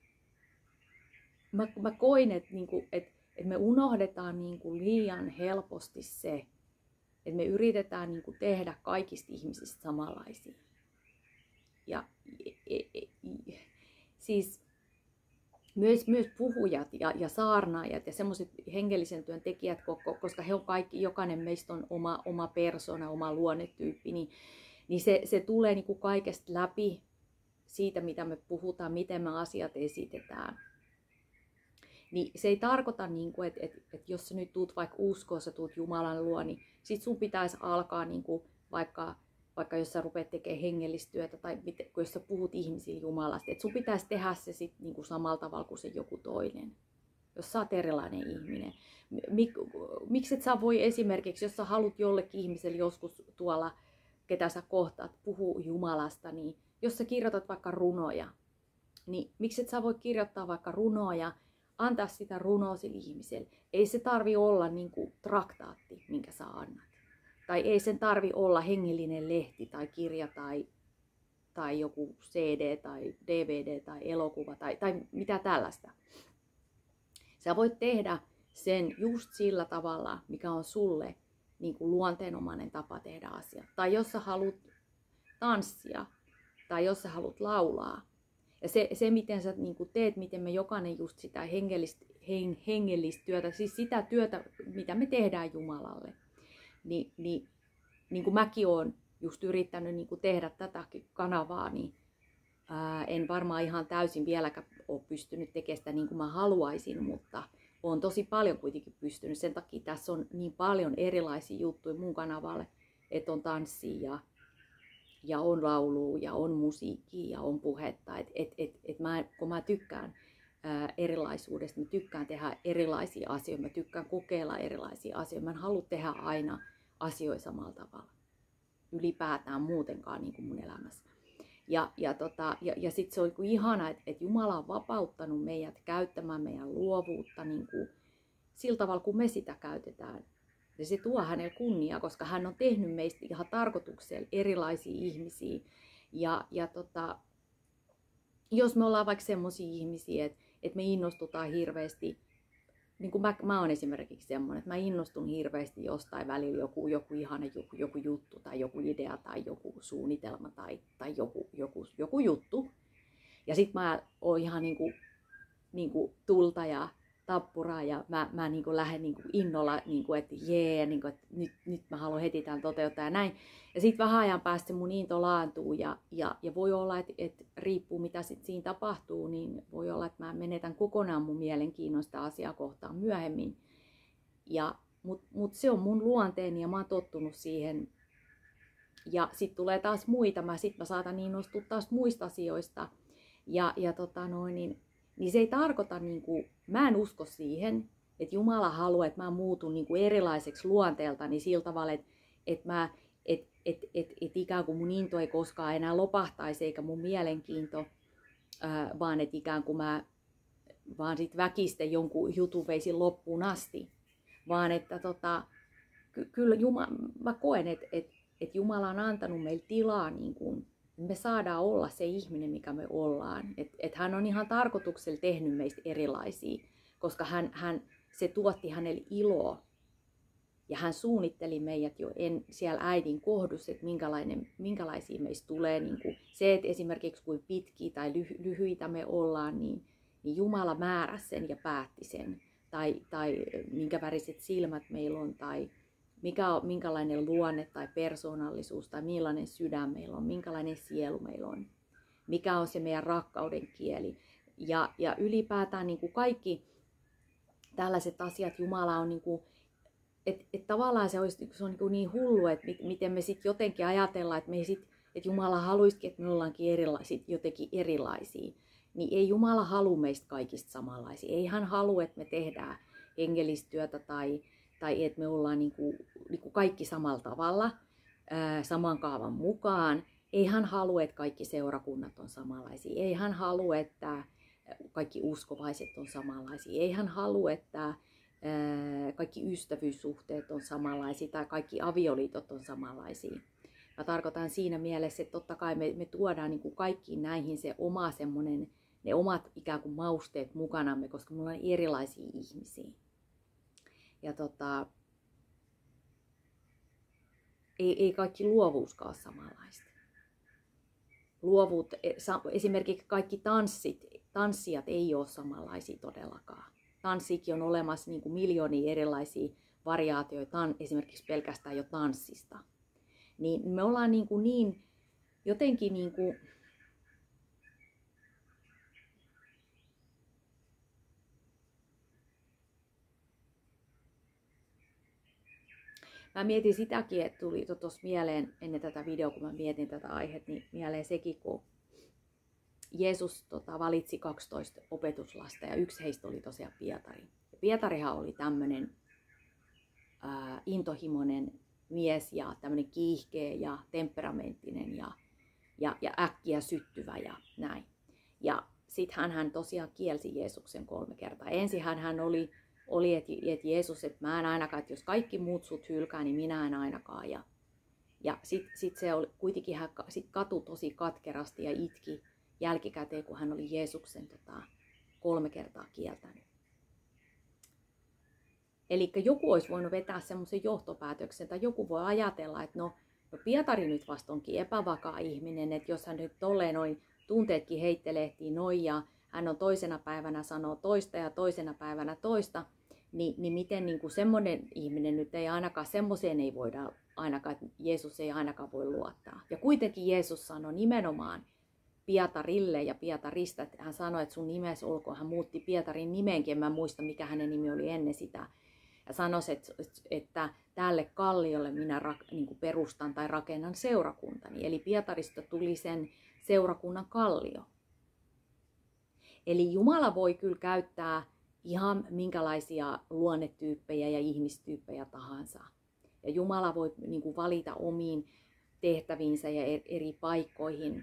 Speaker 1: Mä, mä koin, että niinku, et, et me unohdetaan niinku liian helposti se, että me yritetään niinku tehdä kaikista ihmisistä samanlaisia. Ja e, e, e, siis myös, myös puhujat ja, ja saarnaajat ja semmoiset hengellisen työn tekijät, koska he on kaikki, jokainen meistä on oma, oma persona, oma luonnetyyppi, niin, niin se, se tulee niinku kaikesta läpi siitä, mitä me puhutaan, miten me asiat esitetään. Niin se ei tarkoita, niin kuin, että, että, että jos sä nyt tuut vaikka uskoon, sä tuut Jumalan luo, niin sit sun pitäisi alkaa niin kuin, vaikka, vaikka jos sä rupeat tekemään hengellistyötä tai jos sä puhut ihmisille Jumalasta, että sun pitäisi tehdä se sit niin kuin samalla tavalla kuin se joku toinen. Jos sä oot erilainen ihminen. Mik, miksi et sä voi esimerkiksi, jos sä haluat jollekin ihmiselle joskus tuolla, ketä sä kohtaat, puhua Jumalasta, niin jos sä kirjoitat vaikka runoja, niin miksi et sä voi kirjoittaa vaikka runoja, antaa sitä runoa sille ihmiselle. Ei se tarvi olla niin kuin traktaatti, minkä sä annat. Tai ei sen tarvi olla hengellinen lehti tai kirja tai, tai joku C D tai D V D tai elokuva tai, tai mitä tällaista. Sä voit tehdä sen just sillä tavalla, mikä on sulle niin kuin luonteenomainen tapa tehdä asiat. Tai jos sä haluat tanssia tai jos sä haluat laulaa. Ja se, se miten sä niin kuin teet, miten me jokainen just sitä hengellistä, heng, hengellistä työtä, siis sitä työtä, mitä me tehdään Jumalalle, niin, niin, niin kuin mäkin olen just yrittänyt niin kuin tehdä tätäkin kanavaa, niin ää, en varmaan ihan täysin vieläkään ole pystynyt tekemään sitä niin kuin mä haluaisin, mutta olen tosi paljon kuitenkin pystynyt. Sen takia tässä on niin paljon erilaisia juttuja mun kanavalle, että on tanssia ja Ja on laulua ja on musiikkia ja on puhetta. Et, et, et, et mä, kun mä tykkään ää, erilaisuudesta, mä tykkään tehdä erilaisia asioita, mä tykkään kokeilla erilaisia asioita. Mä en halua tehdä aina asioita samalla tavalla. Ylipäätään muutenkaan niin kuin mun elämässä. Ja, ja, tota, ja, ja sitten se on niin ihana, että et Jumala on vapauttanut meidät käyttämään meidän luovuutta niin kuin sillä tavalla, kun me sitä käytetään. Ja se tuo hänelle kunniaa, koska hän on tehnyt meistä ihan tarkoituksella erilaisia ihmisiä. Ja, ja tota, jos me ollaan vaikka semmoisia ihmisiä, että, että me innostutaan hirveästi, niin kuin mä, mä oon esimerkiksi semmoinen, että mä innostun hirveästi jostain välillä joku, joku ihana joku, joku juttu tai joku idea tai joku suunnitelma tai, tai joku, joku, joku juttu. Ja sit mä oon ihan niin kuin niin kuin tulta ja tappuraa ja mä, mä niin kuin lähden niin kuin innolla, niin kuin, että jee, niin kuin, että nyt, nyt mä haluan heti tämän toteuttaa ja näin. Ja sitten vähän ajan päästä mun into laantuu ja, ja, ja voi olla, että, että riippuu mitä sit siinä tapahtuu, niin voi olla, että mä menetän kokonaan mun mielenkiinnon sitä asiaa kohtaan myöhemmin. Ja, mut, mut se on mun luonteeni ja mä oon tottunut siihen. Ja sitten tulee taas muita, mä, sit mä saatan innostua taas muista asioista. Ja, ja tota noin, niin, niin se ei tarkoita, niin kuin, mä en usko siihen, että Jumala haluaa, että mä muutun niin kuin erilaiseksi luonteeltani sillä tavalla, että, että, mä, että, että, että, että ikään kuin mun into ei koskaan enää lopahtaisi eikä mun mielenkiinto, ää, vaan että ikään kuin mä vaan sit väkisten jonkun jutun veisin loppuun asti. Vaan että tota, ky- kyllä Jumala, mä koen, että, että, että Jumala on antanut meille tilaa niin kuin, me saadaan olla se ihminen, mikä me ollaan. Et, et hän on ihan tarkoituksella tehnyt meistä erilaisia, koska hän, hän, se tuotti hänelle iloa. Ja hän suunnitteli meidät jo en, siellä äidin kohdussa, että minkälainen, minkälaisia meistä tulee. Niin kuin se, että esimerkiksi kuin pitkiä tai lyhy, lyhyitä me ollaan, niin, niin Jumala määräsi sen ja päätti sen. Tai, tai minkä väriset silmät meillä on, tai mikä on, minkälainen luonne tai persoonallisuus tai millainen sydän meillä on, minkälainen sielu meillä on, mikä on se meidän rakkauden kieli. Ja, ja ylipäätään niin kuin kaikki tällaiset asiat Jumala on, niin kuin, että et tavallaan se, olisi, se on niin, kuin niin hullu, että miten me sitten jotenkin ajatellaan, että, me sit, että Jumala haluisikin, että me ollaankin erilaisia, jotenkin erilaisia. Niin ei Jumala halua meistä kaikista samanlaisia. Ei hän halua, että me tehdään hengellistä tai tai että me ollaan niin kuin, niin kuin kaikki samalla tavalla, ää, saman kaavan mukaan. Ei hän halua, että kaikki seurakunnat on samanlaisia. Ei hän halua, että kaikki uskovaiset on samanlaisia. Ei hän halua, että ää, kaikki ystävyyssuhteet on samanlaisia tai kaikki avioliitot on samanlaisia. Mä tarkoitan siinä mielessä, että totta kai me, me tuodaan niin kuin kaikkiin näihin se oma semmoinen, ne omat ikään kuin mausteet mukanamme, koska me ollaan erilaisia ihmisiä. Ja tota, ei, ei kaikki luovuuskaan ole samanlaista. Luovuut, esimerkiksi kaikki tanssit, tanssijat ei ole samanlaisia todellakaan. Tanssikin on olemassa niin kuin miljoonia erilaisia variaatioita, esimerkiksi pelkästään jo tanssista. Niin me ollaan niin, kuin niin jotenkin niin kuin, mä mietin sitäkin, että tuli tuossa mieleen ennen tätä videoa, kun mä mietin tätä aihetta, niin mieleen sekin, kun Jeesus tota, valitsi kaksitoista opetuslasta ja yksi heistä oli tosiaan Pietari. Ja Pietarihan oli tämmöinen ää, intohimoinen mies ja tämmöinen kiihkeä ja temperamenttinen ja, ja, ja äkkiä syttyvä ja näin. Ja sitten hän, hän tosiaan kielsi Jeesuksen kolme kertaa. Ensin hän, hän oli oli, että et Jeesus, että mä en ainakaan, että jos kaikki muut sut hylkää, niin minä en ainakaan. Ja, ja sitten sit se oli, kuitenkin hän sit katui tosi katkerasti ja itki jälkikäteen, kun hän oli Jeesuksen tota, kolme kertaa kieltänyt. Eli joku olisi voinut vetää semmoisen johtopäätöksen, tai joku voi ajatella, että no, no Pietari nyt vasta onkin epävakaa ihminen, että jos hän nyt tolleen noin tunteetkin heittelehtii noin, ja hän on toisena päivänä sanoo toista ja toisena päivänä toista, niin, niin miten niin kuin semmoinen ihminen nyt ei ainakaan, semmoiseen ei voida ainakaan, että Jeesus ei ainakaan voi luottaa. Ja kuitenkin Jeesus sanoi nimenomaan Pietarille ja Pietarista, että hän sanoi, että sun nimesi olkoon, hän muutti Pietarin nimenkin, en mä muista mikä hänen nimi oli ennen sitä. Ja sanoi, että, että tälle kalliolle minä niin kuin perustan tai rakennan seurakuntani. Eli Pietarista tuli sen seurakunnan kallio. Eli Jumala voi kyllä käyttää ihan minkälaisia luonnetyyppejä ja ihmistyyppejä tahansa. Ja Jumala voi niin kuin valita omiin tehtäviinsä ja eri paikkoihin.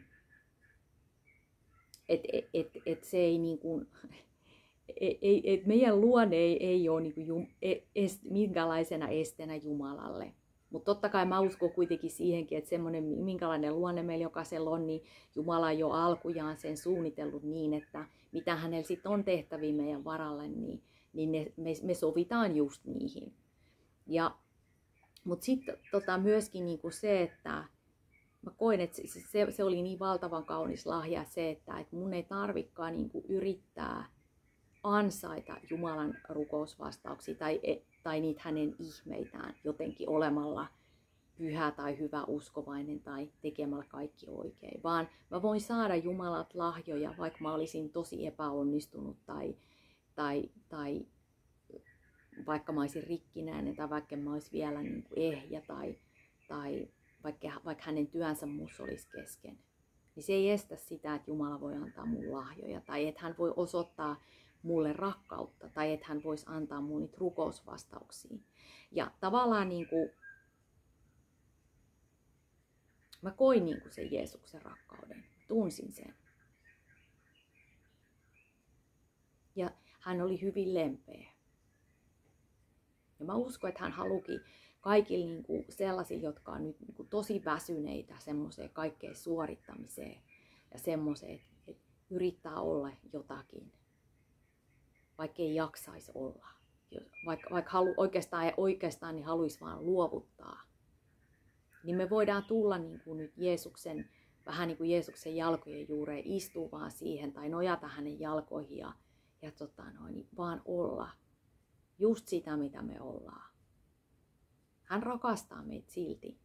Speaker 1: Et, et, et, et se ei niin kuin, ei, et meidän luonne ei, ei ole niin kuin jum, est, minkälaisena esteenä Jumalalle. Mutta totta kai mä uskon kuitenkin siihenkin, että semmoinen minkälainen luonne meillä jokaisella on, niin Jumala on jo alkujaan sen suunnitellut niin, että mitä hänellä sitten on tehtäviä meidän varalle, niin, niin ne, me, me sovitaan just niihin. Ja, mutta sitten tota, myöskin niinku se, että mä koen, että se, se, se oli niin valtavan kaunis lahja se, että et mun ei tarvikaan niinku yrittää ansaita Jumalan rukousvastauksia tai, tai niitä hänen ihmeitään jotenkin olemalla pyhä tai hyvä uskovainen tai tekemällä kaikki oikein, vaan mä voin saada Jumalat lahjoja, vaikka mä olisin tosi epäonnistunut tai, tai, tai vaikka mä olisin rikkinäinen tai vaikka mä olisin vielä niin kuin ehjä tai, tai vaikka, vaikka hänen työnsä musta olisi kesken. Niin se ei estä sitä, että Jumala voi antaa mun lahjoja tai että hän voi osoittaa mulle rakkautta tai että hän voisi antaa mulle niitä rukousvastauksia. Ja tavallaan niin kuin mä koin niin kuin sen Jeesuksen rakkauden, tunsin sen. Ja hän oli hyvin lempeä. Ja mä uskon, että hän haluki kaikille niin kuin sellaisille, jotka on nyt niin kuin tosi väsyneitä semmoiseen kaikkeen suorittamiseen ja semmoiseen, että, että yrittää olla jotakin, vaikka ei jaksaisi olla. Vaikka, vaikka halu, oikeastaan, oikeastaan niin haluaisi vaan luovuttaa. Niin me voidaan tulla niin kuin nyt Jeesuksen, vähän niin kuin Jeesuksen jalkojen juureen, istua vaan siihen tai nojata hänen jalkoihin ja, ja tota noin, vaan olla just sitä, mitä me ollaan. Hän rakastaa meitä silti.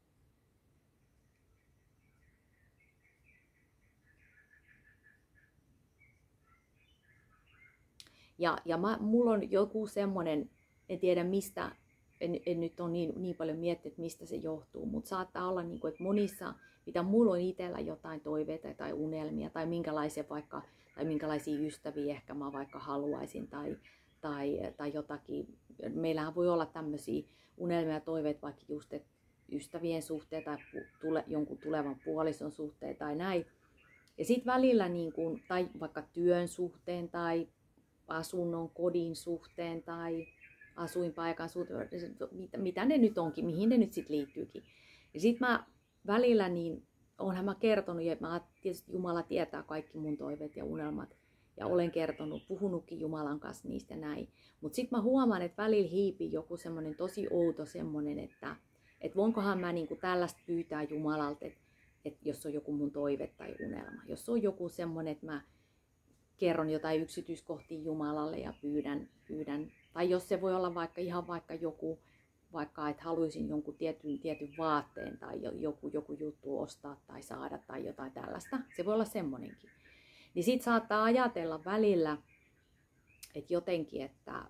Speaker 1: Ja, ja mä, mulla on joku semmoinen, en tiedä mistä, en, en nyt ole niin, niin paljon miettinyt, mistä se johtuu, mutta saattaa olla, niin kuin, että monissa, mitä mulla on itsellä jotain toiveita tai unelmia, tai minkälaisia, vaikka, tai minkälaisia ystäviä ehkä mä vaikka haluaisin, tai, tai, tai jotakin. Meillähän voi olla tämmöisiä unelmia ja toiveita, vaikka just että ystävien suhteen, tai tule, jonkun tulevan puolison suhteen, tai näin. Ja sitten välillä, niin kuin, tai vaikka työn suhteen, tai asunnon, kodin suhteen, tai asuinpaikan suhteen, mitä, mitä ne nyt onkin, mihin ne nyt sitten liittyykin. Ja sitten mä välillä, niin oonhan mä kertonut, ja mä, tietysti Jumala tietää kaikki mun toiveet ja unelmat, ja olen kertonut, puhunutkin Jumalan kanssa niistä näin. Mutta sitten mä huomaan, että välillä hiipii joku semmoinen tosi outo semmoinen, että et voinkohan mä niinku tällaista pyytää Jumalalta, että et jos on joku mun toive tai unelma. Jos on joku semmoinen, että mä kerron jotain yksityiskohtia Jumalalle ja pyydän, pyydän. Tai jos se voi olla vaikka ihan vaikka joku, vaikka että haluaisin jonkun tietyn, tietyn vaatteen tai joku, joku juttu ostaa tai saada tai jotain tällaista. Se voi olla semmoinenkin. Niin sit saattaa ajatella välillä, että jotenkin, että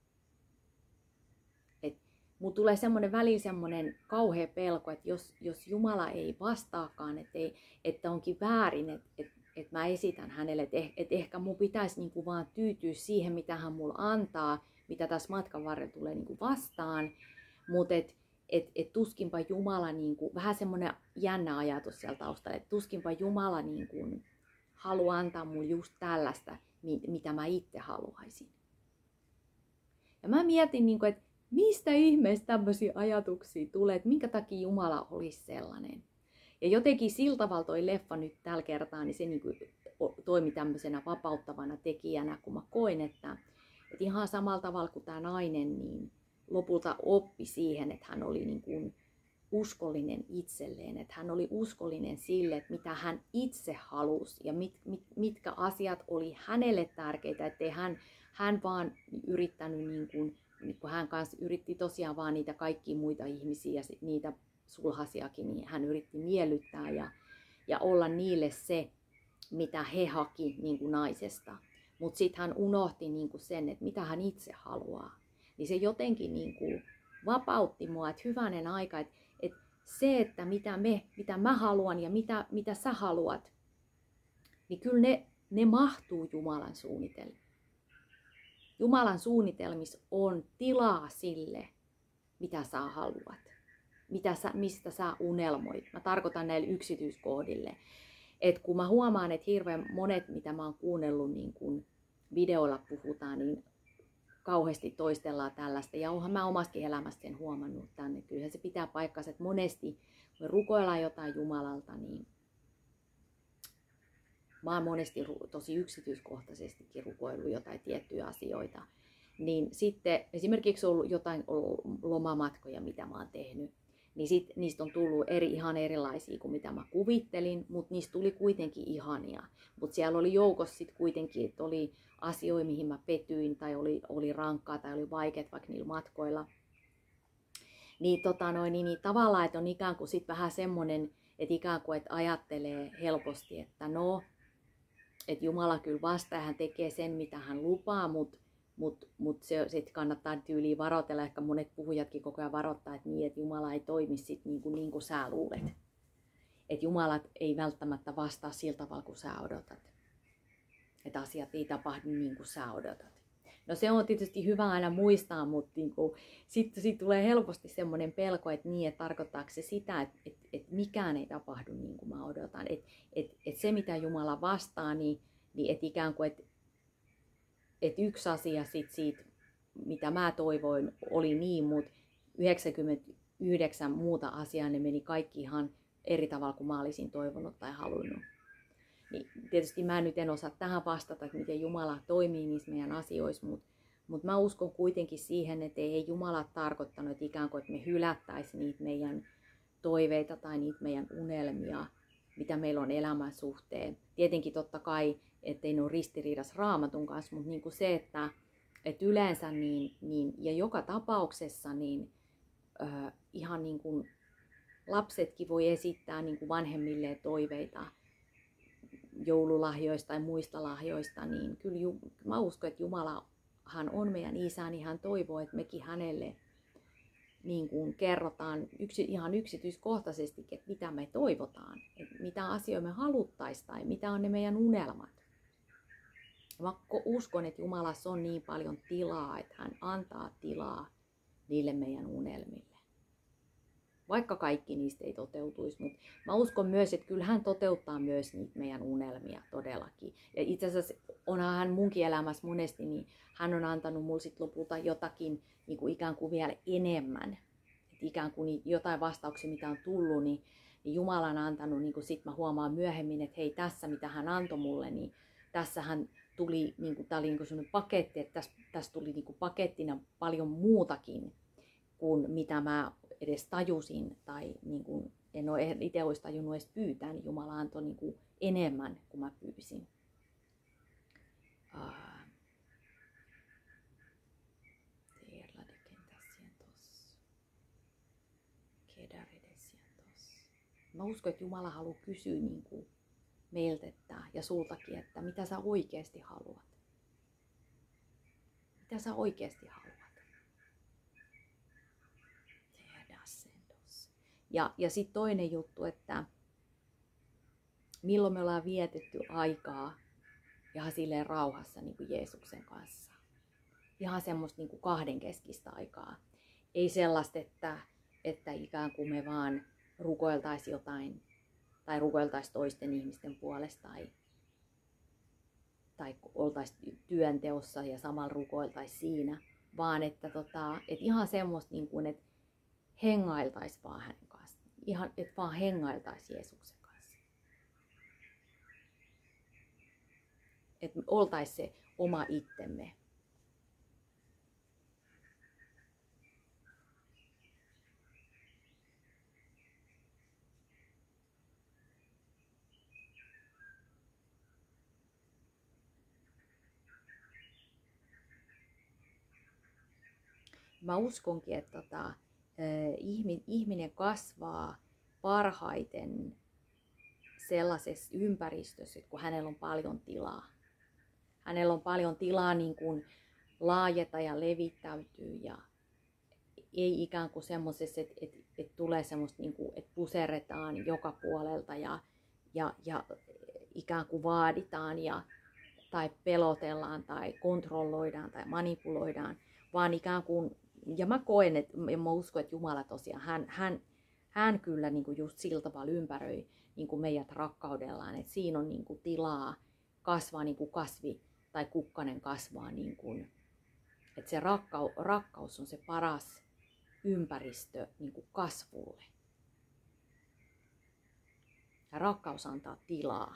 Speaker 1: että mun tulee semmoinen välillä semmoinen kauhea pelko, että jos, jos Jumala ei vastaakaan, että, ei, että onkin väärin, että, että, että mä esitän hänelle, että, että ehkä mun pitäisi niinku vaan tyytyä siihen, mitä hän mulla antaa, mitä tässä matkan varrella tulee niinku vastaan, mutta että et, et tuskinpa Jumala, niinku, vähän semmoinen jännä ajatus siellä taustalla, että tuskinpa Jumala niinku, haluaa antaa mulle just tällaista, mitä mä itse haluaisin. Ja mä mietin, niinku, että mistä ihmeestä tämmöisiä ajatuksia tulee, että minkä takia Jumala olisi sellainen. Ja jotenkin sillä tavalla toi leffa nyt tällä kertaa, niin se niinku toimi tämmöisenä vapauttavana tekijänä, kun mä koin, että, että ihan samalla tavalla kuin tämä nainen, niin lopulta oppi siihen, että hän oli niin kuin uskollinen itselleen, että hän oli uskollinen sille, että mitä hän itse halusi ja mit, mit, mitkä asiat oli hänelle tärkeitä, ettei hän, hän vaan yrittänyt, niin kuin, kun hän kanssa yritti tosiaan vaan niitä kaikkia muita ihmisiä ja niitä sulhasiakin, niin hän yritti miellyttää ja, ja olla niille se, mitä he haki niin kuin naisesta. Mutta sitten hän unohti niin kuin sen, että mitä hän itse haluaa. Niin se jotenkin niin kuin vapautti mua, että hyvänen aika, että, että se, että mitä, me, mitä mä haluan ja mitä, mitä sä haluat, niin kyllä ne, ne mahtuu Jumalan suunnitelmiin. Jumalan suunnitelmissa on tilaa sille, mitä sä haluat, mitä sä, mistä sä unelmoit. Mä tarkoitan näille yksityiskohdille. Et kun mä huomaan, että hirveän monet, mitä mä oon kuunnellut, niin kun videoilla puhutaan, niin kauheasti toistellaan tällaista. Ja oonhan mä omaskin elämästä sen huomannut tänne. Kyllähän se pitää paikkansa, että monesti kun me rukoillaan jotain Jumalalta, niin mä oon monesti tosi yksityiskohtaisestikin rukoillut jotain tiettyjä asioita. Niin sitten esimerkiksi ollut jotain lomamatkoja, mitä mä oon tehnyt. niin sit niistä on tullut eri, ihan erilaisia kuin mitä mä kuvittelin, mutta niistä tuli kuitenkin ihania. Mutta siellä oli joukossa sit kuitenkin, että oli asioita, mihin mä petyin, tai oli, oli rankkaa, tai oli vaikeat vaikka niillä matkoilla. Niin, tota noin, niin, niin tavallaan, että on ikään kuin sit vähän semmoinen, että ikään kuin että ajattelee helposti, että no, että Jumala kyllä vastaa, hän tekee sen, mitä hän lupaa, mutta mut, mut se sitten kannattaa tyyliin varoitella. Ehkä monet puhujatkin koko ajan varoittaa, että, niin, että Jumala ei toimi sit niin kuin, niin kuin sä luulet. Että Jumala ei välttämättä vastaa sillä tavalla, kuin sä odotat. Että asiat ei tapahdu niin kuin sä odotat. No se on tietysti hyvä aina muistaa, mutta niin sitten sit tulee helposti semmoinen pelko, että, niin, että tarkoittaako se sitä, että, että, että mikään ei tapahdu niin kuin mä odotan. Että, että, että se mitä Jumala vastaa, niin, niin että ikään kuin, että, että yksi asia sit siitä, mitä mä toivoin, oli niin, mutta yhdeksänkymmentäyhdeksän muuta asiaa, ne meni kaikki ihan eri tavalla kuin mä olisin toivonut tai halunnut. Niin tietysti mä nyt en osaa tähän vastata, että miten Jumala toimii niissä meidän asioissa, mutta, mutta mä uskon kuitenkin siihen, että ei Jumala tarkoittanut, että ikään kuin että me hylättäisiin niitä meidän toiveita tai niitä meidän unelmia, mitä meillä on elämän suhteen. Tietenkin totta kai, ettei ne ole ristiriidassa Raamatun kanssa, mutta niin kuin se, että, että yleensä niin, niin, ja joka tapauksessa niin, äh, ihan niin kuin lapsetkin voi esittää niin kuin vanhemmille toiveita joululahjoista tai muista lahjoista, niin kyllä mä uskon, että Jumalahan on meidän isä, niin hän toivoo, että mekin hänelle niin kuin kerrotaan yksi, ihan yksityiskohtaisesti, että mitä me toivotaan, että mitä asioita me haluttaisiin tai mitä on ne meidän unelmat. Mä uskon, että Jumalassa on niin paljon tilaa, että hän antaa tilaa niille meidän unelmille. Vaikka kaikki niistä ei toteutuisi, mutta mä uskon myös, että kyllä hän toteuttaa myös niitä meidän unelmia todellakin. Ja itse asiassa onhan hän munkin elämässä monesti, niin hän on antanut mulle sit lopulta jotakin niin kuin ikään kuin vielä enemmän. Et ikään kuin jotain vastauksia, mitä on tullut, niin, niin Jumala on antanut, niin kuin sit mä huomaan myöhemmin, että hei, tässä mitä hän antoi mulle, niin tässä hän tuli, niin kuin, tää oli niin kuin sellainen paketti, että tässä, tässä tuli niin kuin pakettina paljon muutakin kuin mitä mä edes tajusin tai niin kuin en ole itse olisi tajunnut edes pyytää, niin Jumala antoi niin kuin enemmän kuin mä pyysin. Mä uskon, että Jumala haluaa kysyä niin kuin meiltä että, ja sultakin, että mitä sä oikeasti haluat. Mitä sä oikeasti haluat. Ja, ja sitten toinen juttu, että milloin me ollaan vietetty aikaa ihan silleen rauhassa niin kuin Jeesuksen kanssa. Ihan semmoista niin kuin kahdenkeskistä aikaa. Ei sellaista, että, että ikään kuin me vaan rukoiltaisiin jotain tai rukoiltaisiin toisten ihmisten puolesta tai, tai oltaisiin työnteossa ja samalla rukoiltaisiin siinä. Vaan että, tota, että ihan semmoista, niin kuin, että hengailtaisiin vaan hänen kanssaan. Ihan, että vaan hengailtaisiin Jeesuksen kanssa. Että oltaisiin se oma itsemme. Mä uskonkin, että tota, ihminen kasvaa parhaiten sellaisessa ympäristössä, kun hänellä on paljon tilaa. Hänellä on paljon tilaa niin kuin laajeta ja levittäytyy ja ei ikään kuin semmoisessa, että, että, että tulee semmoista, niin kuin, että puserretaan joka puolelta ja, ja, ja ikään kuin vaaditaan ja, tai pelotellaan tai kontrolloidaan tai manipuloidaan, vaan ikään kuin ja mä koen, että ja mä uskon, että Jumala tosiaan, hän, hän, hän kyllä niin kuin just sillä tavalla ympäröi niin kuin meidät rakkaudellaan, että siinä on niin kuin tilaa kasvaa niin kuin kasvi tai kukkanen kasvaa, niin kuin, että se rakkaus, rakkaus on se paras ympäristö niin kuin kasvulle. Ja rakkaus antaa tilaa.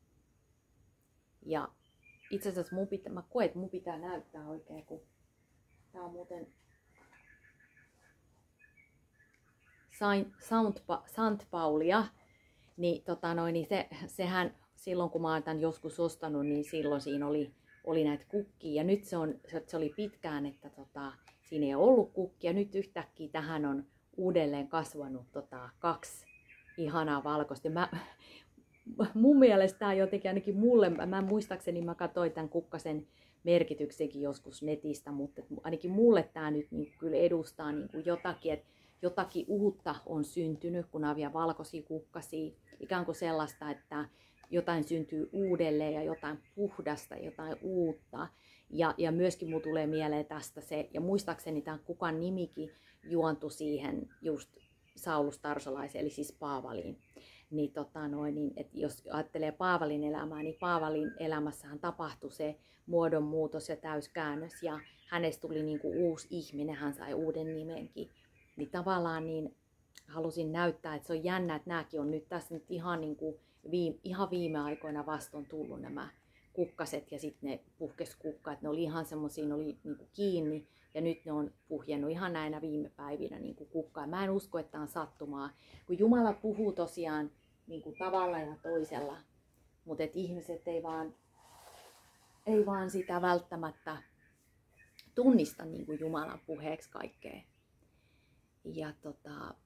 Speaker 1: Ja itse asiassa mun pitää, mä koen, että mun pitää näyttää oikein, kun tää on muuten Saint Paulia, niin, tota noin, niin se, sehän silloin kun mä oon tämän joskus ostanut, niin silloin siinä oli, oli näitä kukkia. Ja nyt se, on, se oli pitkään, että tota, siinä ei ollut kukkia. Nyt yhtäkkiä tähän on uudelleen kasvanut tota, kaksi ihanaa valkoista. Mä, mun mielestä tämä jotenkin ainakin mulle, mä muistaakseni mä katsoin tämän kukkasen merkityksenkin joskus netistä, mutta ainakin mulle tämä nyt niin kyllä edustaa niin kuin jotakin, että jotakin uutta on syntynyt, kun on vielä valkoisia kukkasia, ikään kuin sellaista, että jotain syntyy uudelleen ja jotain puhdasta, jotain uutta. Ja, ja myöskin mulle tulee mieleen tästä se, ja muistaakseni tämän kukan nimikin juontui siihen just Saulus Tarsolaiseen, eli siis Paavaliin. Niin, tota noin, niin että jos ajattelee Paavalin elämää, niin Paavalin elämässähän tapahtui se muodonmuutos ja täyskäännös, ja hänestä tuli niin kuin uusi ihminen, hän sai uuden nimenkin. Niin tavallaan niin halusin näyttää, että se on jännä, että nämäkin on nyt tässä nyt ihan, niin kuin viime, ihan viime aikoina vasta on tullut nämä kukkaset ja sitten ne puhkeskukkat, ne oli ihan semmoisia, ne oli niin kuin kiinni ja nyt ne on puhjennut ihan näinä viime päivinä niin kuin kukkaa. Mä en usko, että on sattumaa, kun Jumala puhuu tosiaan niin kuin tavalla ja toisella, mutta et ihmiset ei vaan, ei vaan sitä välttämättä tunnista niin kuin Jumalan puheeksi kaikkea. Ja tota,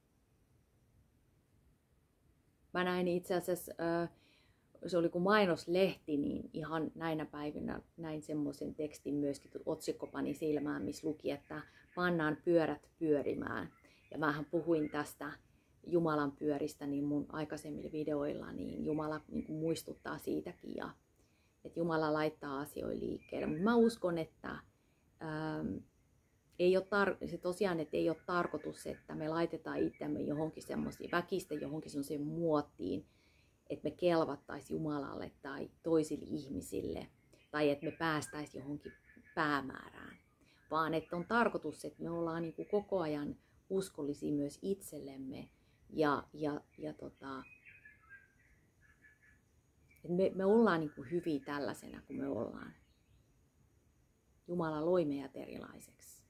Speaker 1: mä näin itse asiassa, se oli kun mainoslehti, niin ihan näinä päivinä näin semmoisen tekstin myöskin, otsikko pani silmään, missä luki, että pannaan pyörät pyörimään. Ja mähän puhuin tästä Jumalan pyöristä niin mun aikaisemmilla videoilla, niin Jumala niin kuin muistuttaa siitäkin, ja, että Jumala laittaa asioita liikkeelle. Mutta mä uskon, että ähm, Ei ole tar- se tosiaan, että ei ole tarkoitus, että me laitetaan itseämme johonkin semmoisiin väkistä johonkin semmoiseen muottiin, että me kelvattaisiin Jumalalle tai toisille ihmisille, tai että me päästäisiin johonkin päämäärään. Vaan että on tarkoitus, että me ollaan niin kuin koko ajan uskollisia myös itsellemme, ja, ja, ja tota, että me, me ollaan niin kuin hyviä tällaisena kuin me ollaan. Jumala loi meidät erilaiseksi.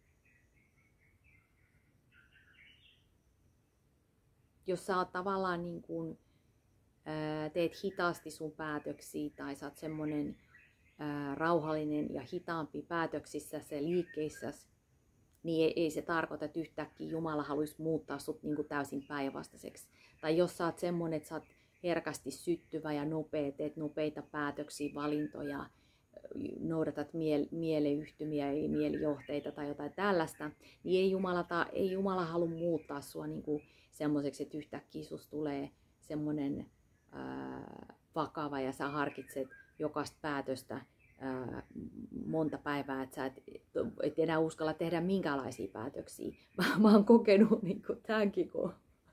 Speaker 1: Jos sä oot tavallaan niin kuin, ää, teet hitaasti sun päätöksiä tai sä oot semmonen ää, rauhallinen ja hitaampi päätöksissä ja liikkeissä, niin ei, ei se tarkoita, että yhtäkkiä Jumala haluaisi muuttaa sut niin kuin täysin päinvastaiseksi. Tai jos sä oot semmonen, että sä oot herkästi syttyvä ja nopea, teet nopeita päätöksiä, valintoja, noudatat miele- mieleyhtymiä ja mielijohteita tai jotain tällaista, niin ei Jumala, ta- ei Jumala halua muuttaa sua niin kuin semmoiseksi, että yhtäkkiä susta tulee semmoinen ää, vakava ja sä harkitset jokaista päätöstä ää, monta päivää, että sä et, et enää uskalla tehdä minkäänlaisia päätöksiä. Mä, mä oon kokenut niin kuin tämänkin, kun,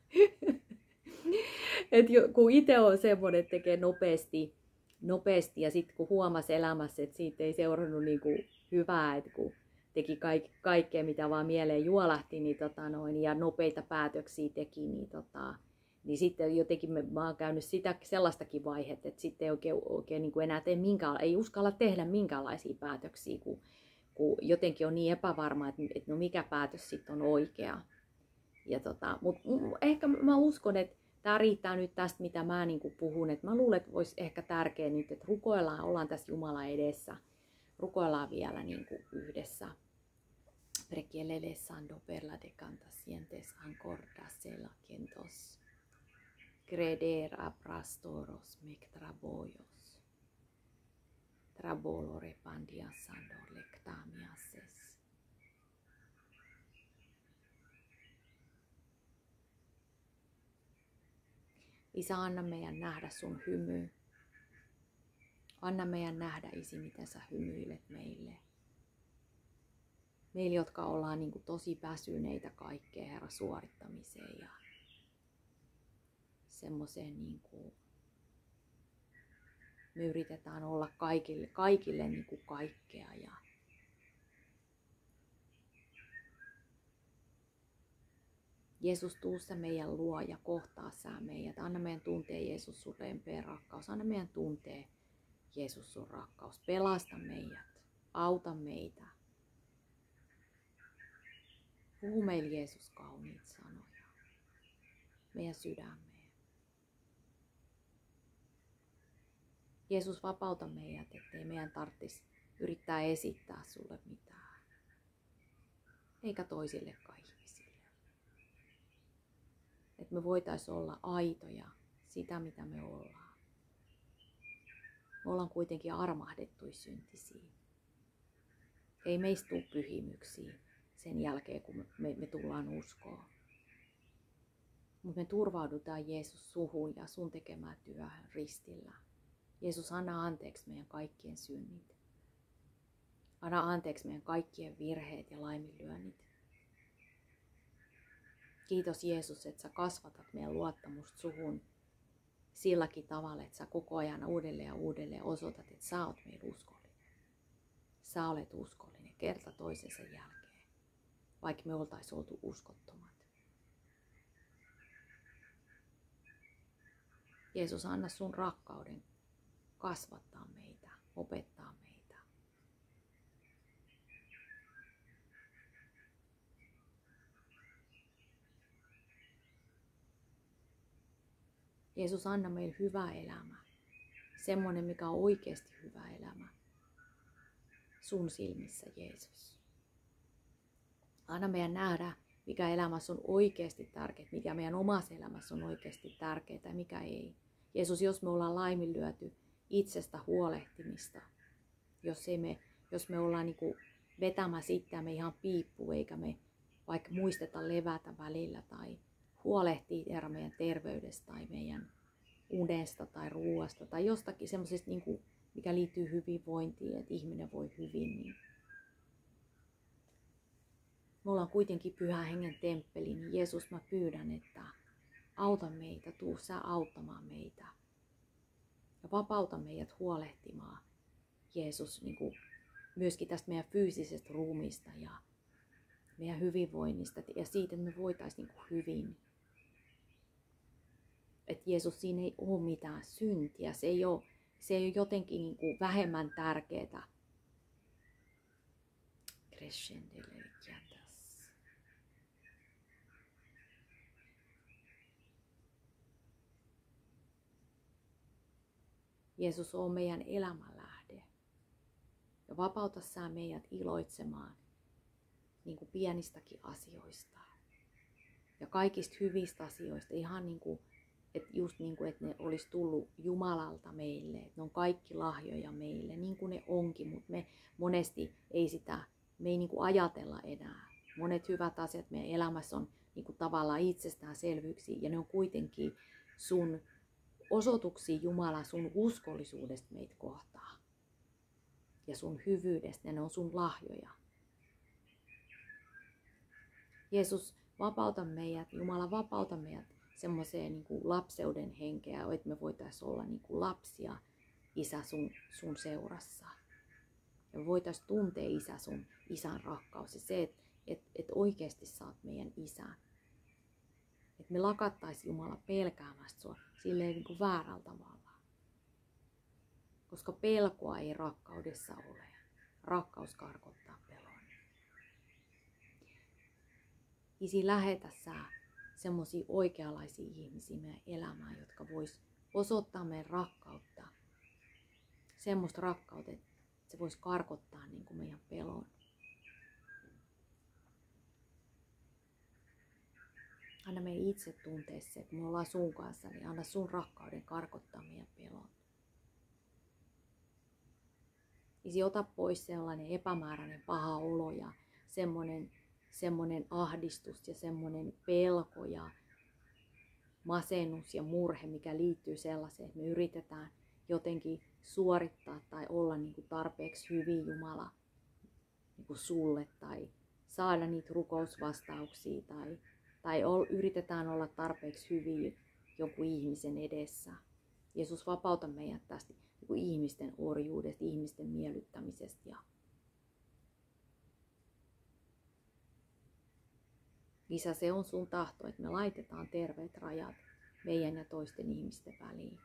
Speaker 1: et kun itse on semmoinen, että tekee nopeasti, nopeasti ja sitten kun huomasi elämässä, että siitä ei seurannut niin kuin hyvää, että kun teki kaik, kaikkea, mitä vaan mieleen juolahti, niin tota noin, ja nopeita päätöksiä teki, niin, tota, niin sitten jotenkin mä, mä oon käynyt sitä, sellaistakin vaihetta, että sitten ei oikein, oikein niin kuin enää tee minkään, ei uskalla tehdä minkäänlaisia päätöksiä, kun, kun jotenkin on niin epävarma, että, että no mikä päätös sitten on oikea. Ja tota, mutta ehkä mä uskon, että tämä riittää nyt tästä, mitä mä niin kuin puhun. Et mä luulen, että olisi ehkä tärkeää nyt, että rukoillaan, ollaan tässä Jumalan edessä. Rukoillaan vielä niin kuin yhdessä. Prekielele sando perla de cantasientes ancorda sela kentos. Creder aprastoros mec traboyos. Trabolo repandia sando lectamiases. Isä, anna meidän nähdä sun hymy. Anna meidän nähdä, Isi, miten sä hymyilet meille. Meille, jotka ollaan niin kuin tosi väsyneitä kaikkeen, Herra, suorittamiseen ja semmoiseen niin kuin me yritetään olla kaikille, kaikille niin kuin kaikkea. Ja Jeesus, tuu sä meidän luo ja kohtaa sä meidät. Anna meidän tuntee, Jeesus, sun lempeä rakkaus. Anna meidän tuntee, Jeesus, sun rakkaus. Pelasta meidät. Auta meitä. Puhu meille, Jeesus, kauniit sanoja. meidän sydämeen. Jeesus, vapauta meidät, ettei meidän tarvitsisi yrittää esittää sulle mitään. Eikä toisillekaan ihmisille. Että me voitaisiin olla aitoja sitä, mitä me ollaan. Me ollaan kuitenkin armahdettuja syntisiä. Ei meistä tule pyhimyksiä sen jälkeen, kun me, me tullaan uskoon. Mutta me turvaudutaan Jeesus suhun ja sun tekemään työhön ristillä. Jeesus, anna anteeksi meidän kaikkien synnit. Anna anteeksi meidän kaikkien virheet ja laiminlyönnit. Kiitos Jeesus, että sä kasvatat meidän luottamusta suhun silläkin tavalla, että sä koko ajan uudelleen ja uudelleen osoitat, että sä oot meidän uskollinen. Sä olet uskollinen kerta toisensa jälkeen, vaikka me oltaisiin oltu uskottomat. Jeesus, anna sun rakkauden kasvattaa meitä, opettaa meitä. Jeesus, anna meille hyvä elämä. Semmoinen, mikä on oikeasti hyvä elämä. Sun silmissä, Jeesus. Anna meidän nähdä, mikä elämässä on oikeasti tärkeää, mikä meidän omassa elämässä on oikeasti tärkeää ja mikä ei. Jeesus, jos me ollaan laiminlyöty itsestä huolehtimista, jos, ei me, jos me ollaan niinku vetämässä itseämme ihan piippuun, eikä me vaikka muisteta levätä välillä tai huolehtia meidän terveydestä tai meidän unesta tai ruoasta tai jostakin semmoisesta, niinku, mikä liittyy hyvinvointiin, että ihminen voi hyvin. Niin me ollaan kuitenkin Pyhän Hengen temppeli, niin Jeesus, mä pyydän, että auta meitä, tuu sä auttamaan meitä. Ja vapauta meidät huolehtimaan, Jeesus, niin kuin myöskin tästä meidän fyysisestä ruumista ja meidän hyvinvoinnista ja siitä, että me voitaisiin niin kuin hyvin. Että Jeesus, siinä ei ole mitään syntiä, se ei ole, se ei ole jotenkin niin kuin vähemmän tärkeää. Crescendele jätäs. Jeesus on meidän elämänlähde. Ja vapauta sä meidät iloitsemaan niin kuin pienistäkin asioista. Ja kaikista hyvistä asioista. Ihan niin kuin, että just niin kuin, että ne olisi tullut Jumalalta meille. Että ne on kaikki lahjoja meille, niin kuin ne onkin. Mutta me monesti ei sitä, me ei niin kuin ajatella enää. Monet hyvät asiat meidän elämässä on niin kuin tavallaan itsestäänselvyyksiä. Ja ne on kuitenkin sun osoituksia Jumala sun uskollisuudesta meitä kohtaa. Ja sun hyvyydestä, ja ne on sun lahjoja. Jeesus, vapauta meidät, Jumala vapauta meidät semmoiseen niin kuin lapseuden henkeä, että me voitaisiin olla niin kuin lapsia, Isä, sun, sun seurassa. Ja me voitaisiin tuntea, Isä, sun isän rakkaus ja se, että et, et oikeasti sä oot meidän isä. Että me lakattaisiin Jumala pelkäämästä sua silleen niin kuin väärällä tavalla. Koska pelkoa ei rakkaudessa ole. Rakkaus karkottaa pelon. Isi, lähetä sä semmosia oikeanlaisia ihmisiä meidän elämään, jotka vois osoittaa meidän rakkautta. Semmoista rakkautta, että se voisi karkottaa niin kuin meidän pelon. Anna meidän itse tuntea se, että me ollaan sun kanssa, niin anna sun rakkauden karkottaa meidän pelon. Isi, ota pois sellainen epämääräinen paha olo ja semmoinen, semmoinen ahdistus ja semmoinen pelko ja masennus ja murhe, mikä liittyy sellaiseen, että me yritetään jotenkin suorittaa tai olla niin kuin tarpeeksi hyvin Jumala niin kuin sulle tai saada niitä rukousvastauksia tai, tai ol, yritetään olla tarpeeksi hyvin jonkun ihmisen edessä. Jeesus, vapauta meidät tästä niin kuin ihmisten orjuudesta, ihmisten miellyttämisestä. Ja Isä, se on sun tahto, että me laitetaan terveet rajat meidän ja toisten ihmisten väliin.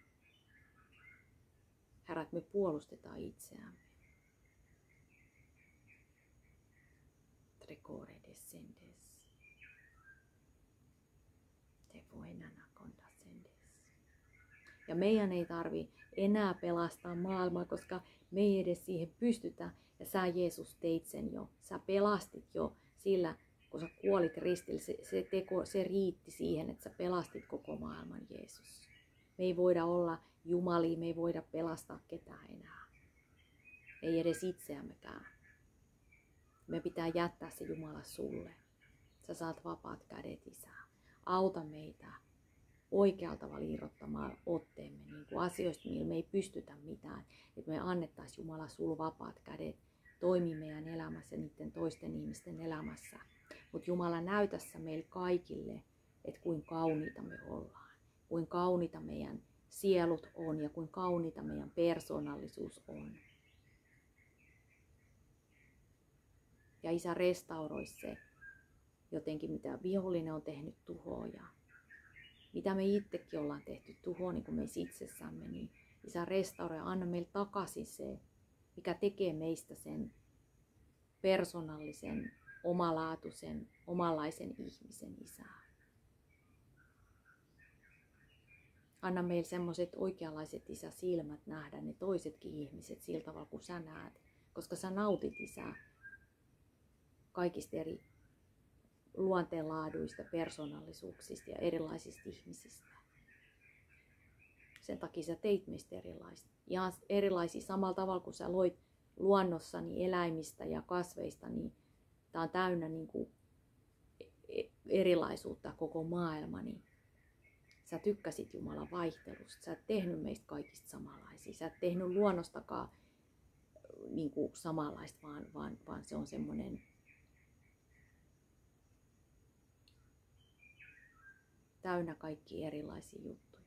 Speaker 1: Herra, että me puolustetaan itseämme. Trecore descendes. Te Ja meidän ei tarvi enää pelastaa maailmaa, koska me ei edes siihen pystytä. Ja sä Jeesus teit sen jo. Sä pelastit jo sillä, kun sä kuolit ristillä. Se, se, teko, se riitti siihen, että sä pelastit koko maailman, Jeesus. Me ei voida olla jumalia, me ei voida pelastaa ketään enää. Ei edes itseämmekään. Me pitää jättää se Jumala sulle. Sä saat vapaat kädet, Isä. Auta meitä oikealla tavalla irrottamaan otteemme niin kuin asioista, millä me ei pystytä mitään. Että me annettaisiin Jumala sulle vapaat kädet toimi meidän elämässä ja niiden toisten ihmisten elämässä. Mutta Jumala näytässä meille kaikille, että kuinka kauniita me ollaan. Kuinka kauniita meidän sielut on ja kuinka kauniita meidän persoonallisuus on. Ja Isä, restauroi se jotenkin, mitä vihollinen on tehnyt tuhoa ja mitä me itsekin ollaan tehty tuhoa niin kuin meissä itsessämme. Niin Isä, restauroi ja anna meille takaisin se, mikä tekee meistä sen persoonallisen, omalaatuisen, omanlaisen ihmisen, Isä. Anna meille semmoiset oikeanlaiset, Isä, silmät nähdä ne toisetkin ihmiset sillä tavalla, kun sä näet. Koska sä nautit, Isä, kaikista eri luonteenlaaduista, persoonallisuuksista ja erilaisista ihmisistä. Sen takia sä teit meistä erilaisia. Ihan erilaisia samalla tavalla, kun sä loit luonnossani eläimistä ja kasveista, niin tää on täynnä niin kuin erilaisuutta koko maailma. Niin sä tykkäsit Jumalan vaihtelusta. Sä et tehnyt meistä kaikista samanlaisia. Sä et tehnyt luonnostakaan niin kuin samanlaista, vaan, vaan, vaan se on semmoinen täynnä kaikki erilaisia juttuja.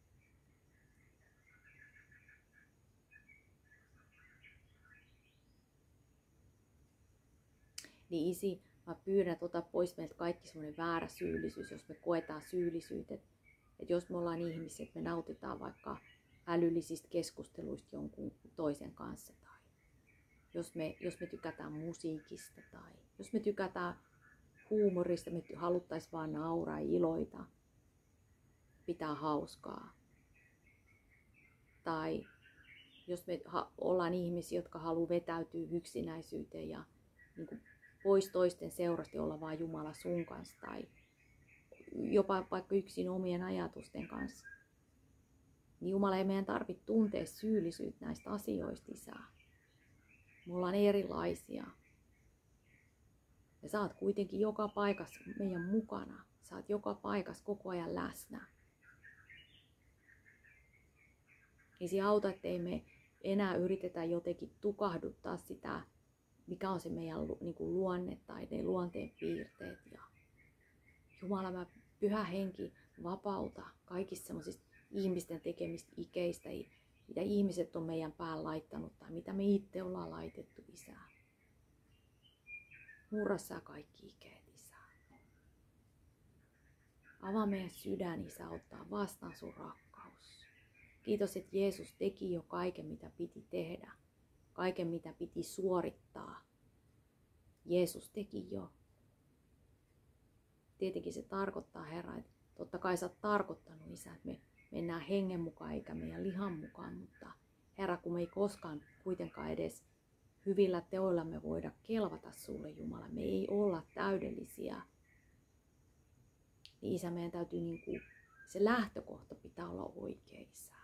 Speaker 1: Niin Isi, mä pyydän, että ota pois meiltä kaikki semmoinen väärä syyllisyys, jos me koetaan syyllisyyttä. Että jos me ollaan ihmisiä, että me nautitaan vaikka älyllisistä keskusteluista jonkun toisen kanssa. Tai jos me, jos me tykätään musiikista tai jos me tykätään huumorista, me haluttaisiin vaan nauraa ja iloita. Pitää hauskaa. Tai jos me ollaan ihmisiä, jotka haluaa vetäytyä yksinäisyyteen ja niin kuin pois toisten seurasta olla vaan Jumala sun kanssa tai jopa vaikka yksin omien ajatusten kanssa. Niin Jumala ei meidän tarvitse tuntea syyllisyyttä näistä asioista, Isä. Me ollaan erilaisia. Ja sä oot kuitenkin joka paikassa meidän mukana. Sä oot joka paikassa koko ajan läsnä. Isi, auta, ettei me enää yritetä jotenkin tukahduttaa sitä, mikä on se meidän niin kuin luonne tai ne luonteen piirteet. Ja Jumala, mä Pyhä Henki, vapauta kaikista semmoisista ihmisten tekemistä ikeistä, mitä ihmiset on meidän päällä laittanut tai mitä me itse ollaan laitettu, Isä. Murra sä kaikki ikeet, Isä. Avaa meidän sydän, Isä, ottaa vastaan sun rakkaus. Kiitos, että Jeesus teki jo kaiken, mitä piti tehdä. Kaiken, mitä piti suorittaa. Jeesus teki jo. Tietenkin se tarkoittaa, Herra, että totta kai sä oot tarkoittanut, Isä, että me mennään hengen mukaan eikä meidän lihan mukaan. Mutta Herra, kun me ei koskaan kuitenkaan edes hyvillä teoilla me voida kelvata sulle, Jumala. Me ei olla täydellisiä. Niin Isä, meidän täytyy niin kuin, se lähtökohta pitää olla oikea, Isä.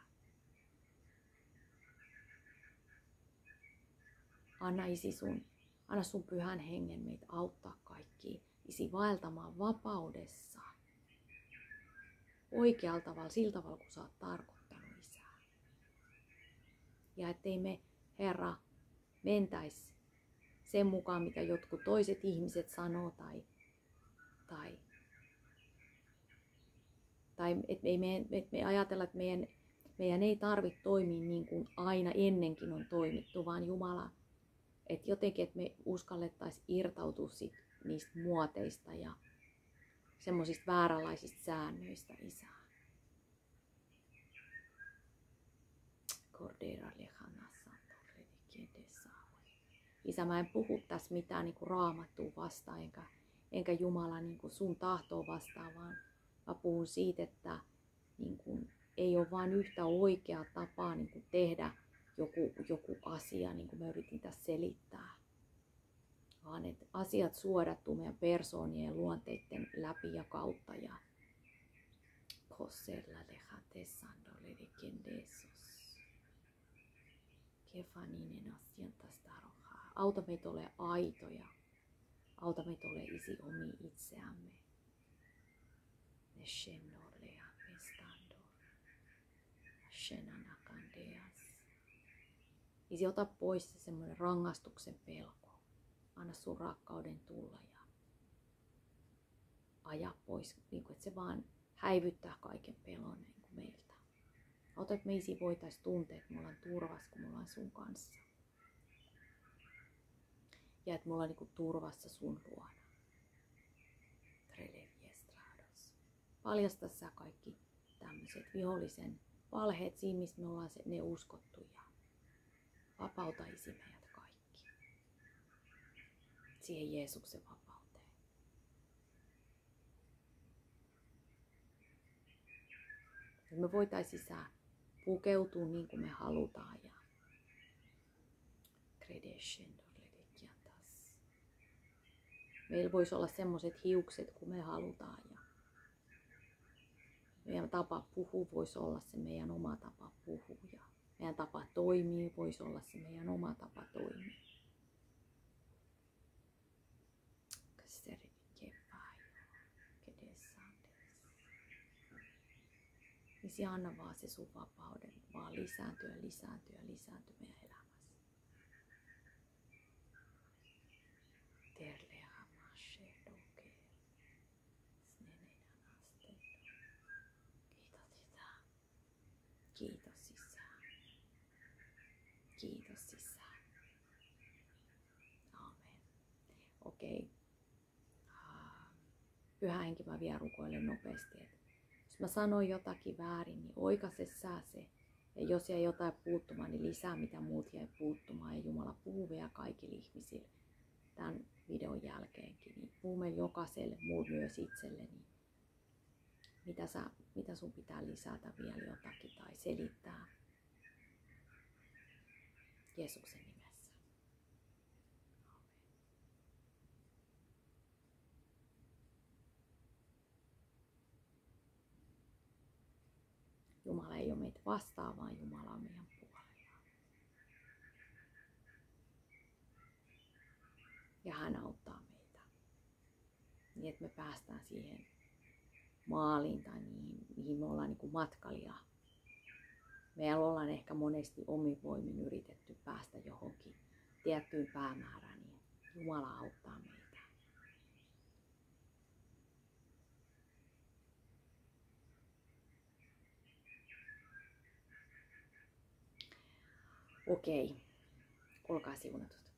Speaker 1: Anna Isi sun, anna sun Pyhän Hengen meitä auttaa kaikkia, Isi, vaeltamaan vapaudessa. Oikealla tavalla, sillä tavalla, kun sä oot tarkoittanut, Isä. Ja ettei me, Herra, mentäisi sen mukaan, mitä jotkut toiset ihmiset sanoo, tai, tai, tai että me, et me ajatella, että meidän, meidän ei tarvitse toimia niin kuin aina ennenkin on toimittu, vaan Jumala, että jotenkin, että me uskallettaisiin irtautua sit niistä muoteista ja semmoisista vääränlaisista säännöistä, Isä. Isä, mä en puhu tässä mitään niin kuin Raamattua vastaan, enkä, enkä Jumala niin kuin sun tahtoa vastaan, vaan Mä puhun siitä, että niin kun, ei ole vain yhtä oikeaa tapaa niin kun tehdä joku, joku asia, niin kuin mä yritin tässä selittää. Vaan että asiat suodattuu meidän persoonien ja luonteiden läpi ja kautta. Ja Kosella dejate sandole de kendesos. Kefaninen asiantas tarohaa. Auta meitä ole aitoja. Auta meitä ole isi omi itseämme. Ne shemnorlea pestando. Shenanakandeas. Isi, ota pois se semmoinen rangaistuksen pelko. Anna sun rakkauden tulla ja aja pois, niin kuin, että se vaan häivyttää kaiken pelon niin kuin meiltä. Auta, että me isi voitaisiin tuntea, että me ollaan turvassa, kun me ollaan sun kanssa. Ja että me ollaan niin kuin turvassa sun luona. Paljasta sä kaikki tämmöiset vihollisen valheet siinä, missä me ollaan se, ne uskottu. Ja vapauta isi meidät kaikki. Siihen Jeesuksen vapauteen. Ja me voitaisiin sisään pukeutua niin kuin me halutaan. Ja meillä voisi olla semmoiset hiukset, kun me halutaan. Ja meidän tapa puhua voisi olla se meidän oma tapa puhua. Ja meidän tapa toimia voisi olla se meidän oma tapa toimia. Niin anna vaan se sun vapauden vaan lisääntyä, lisääntyä, lisääntyä meidän elämässä. Kiitos sisään. Kiitos sisään. Aamen. Okei. Pyhä Henki, mä vielä rukoilen nopeasti. Että jos mä sanoin jotakin väärin, niin oikaise sä se. Ja jos jäi jotain puuttumaan, niin lisää mitä muut jäi puuttumaan. Ja Jumala puhuu vielä kaikille ihmisille tämän videon jälkeenkin. Niin puhuu meille jokaiselle, muut myös itselleni. Mitä, sä, mitä sun pitää lisätä vielä jotakin tai selittää Jeesuksen nimessä. Amen. Jumala ei ole meitä vastaan, vaan Jumala on meidän puolella. Ja hän auttaa meitä. Niin että me päästään siihen maaliin tai niin, mihin me ollaan niin kuin matkailija. Meillä ollaan ehkä monesti omin voimin yritetty päästä johonkin tiettyyn päämäärään, niin Jumala auttaa meitä. Okei, olkaa siunatut.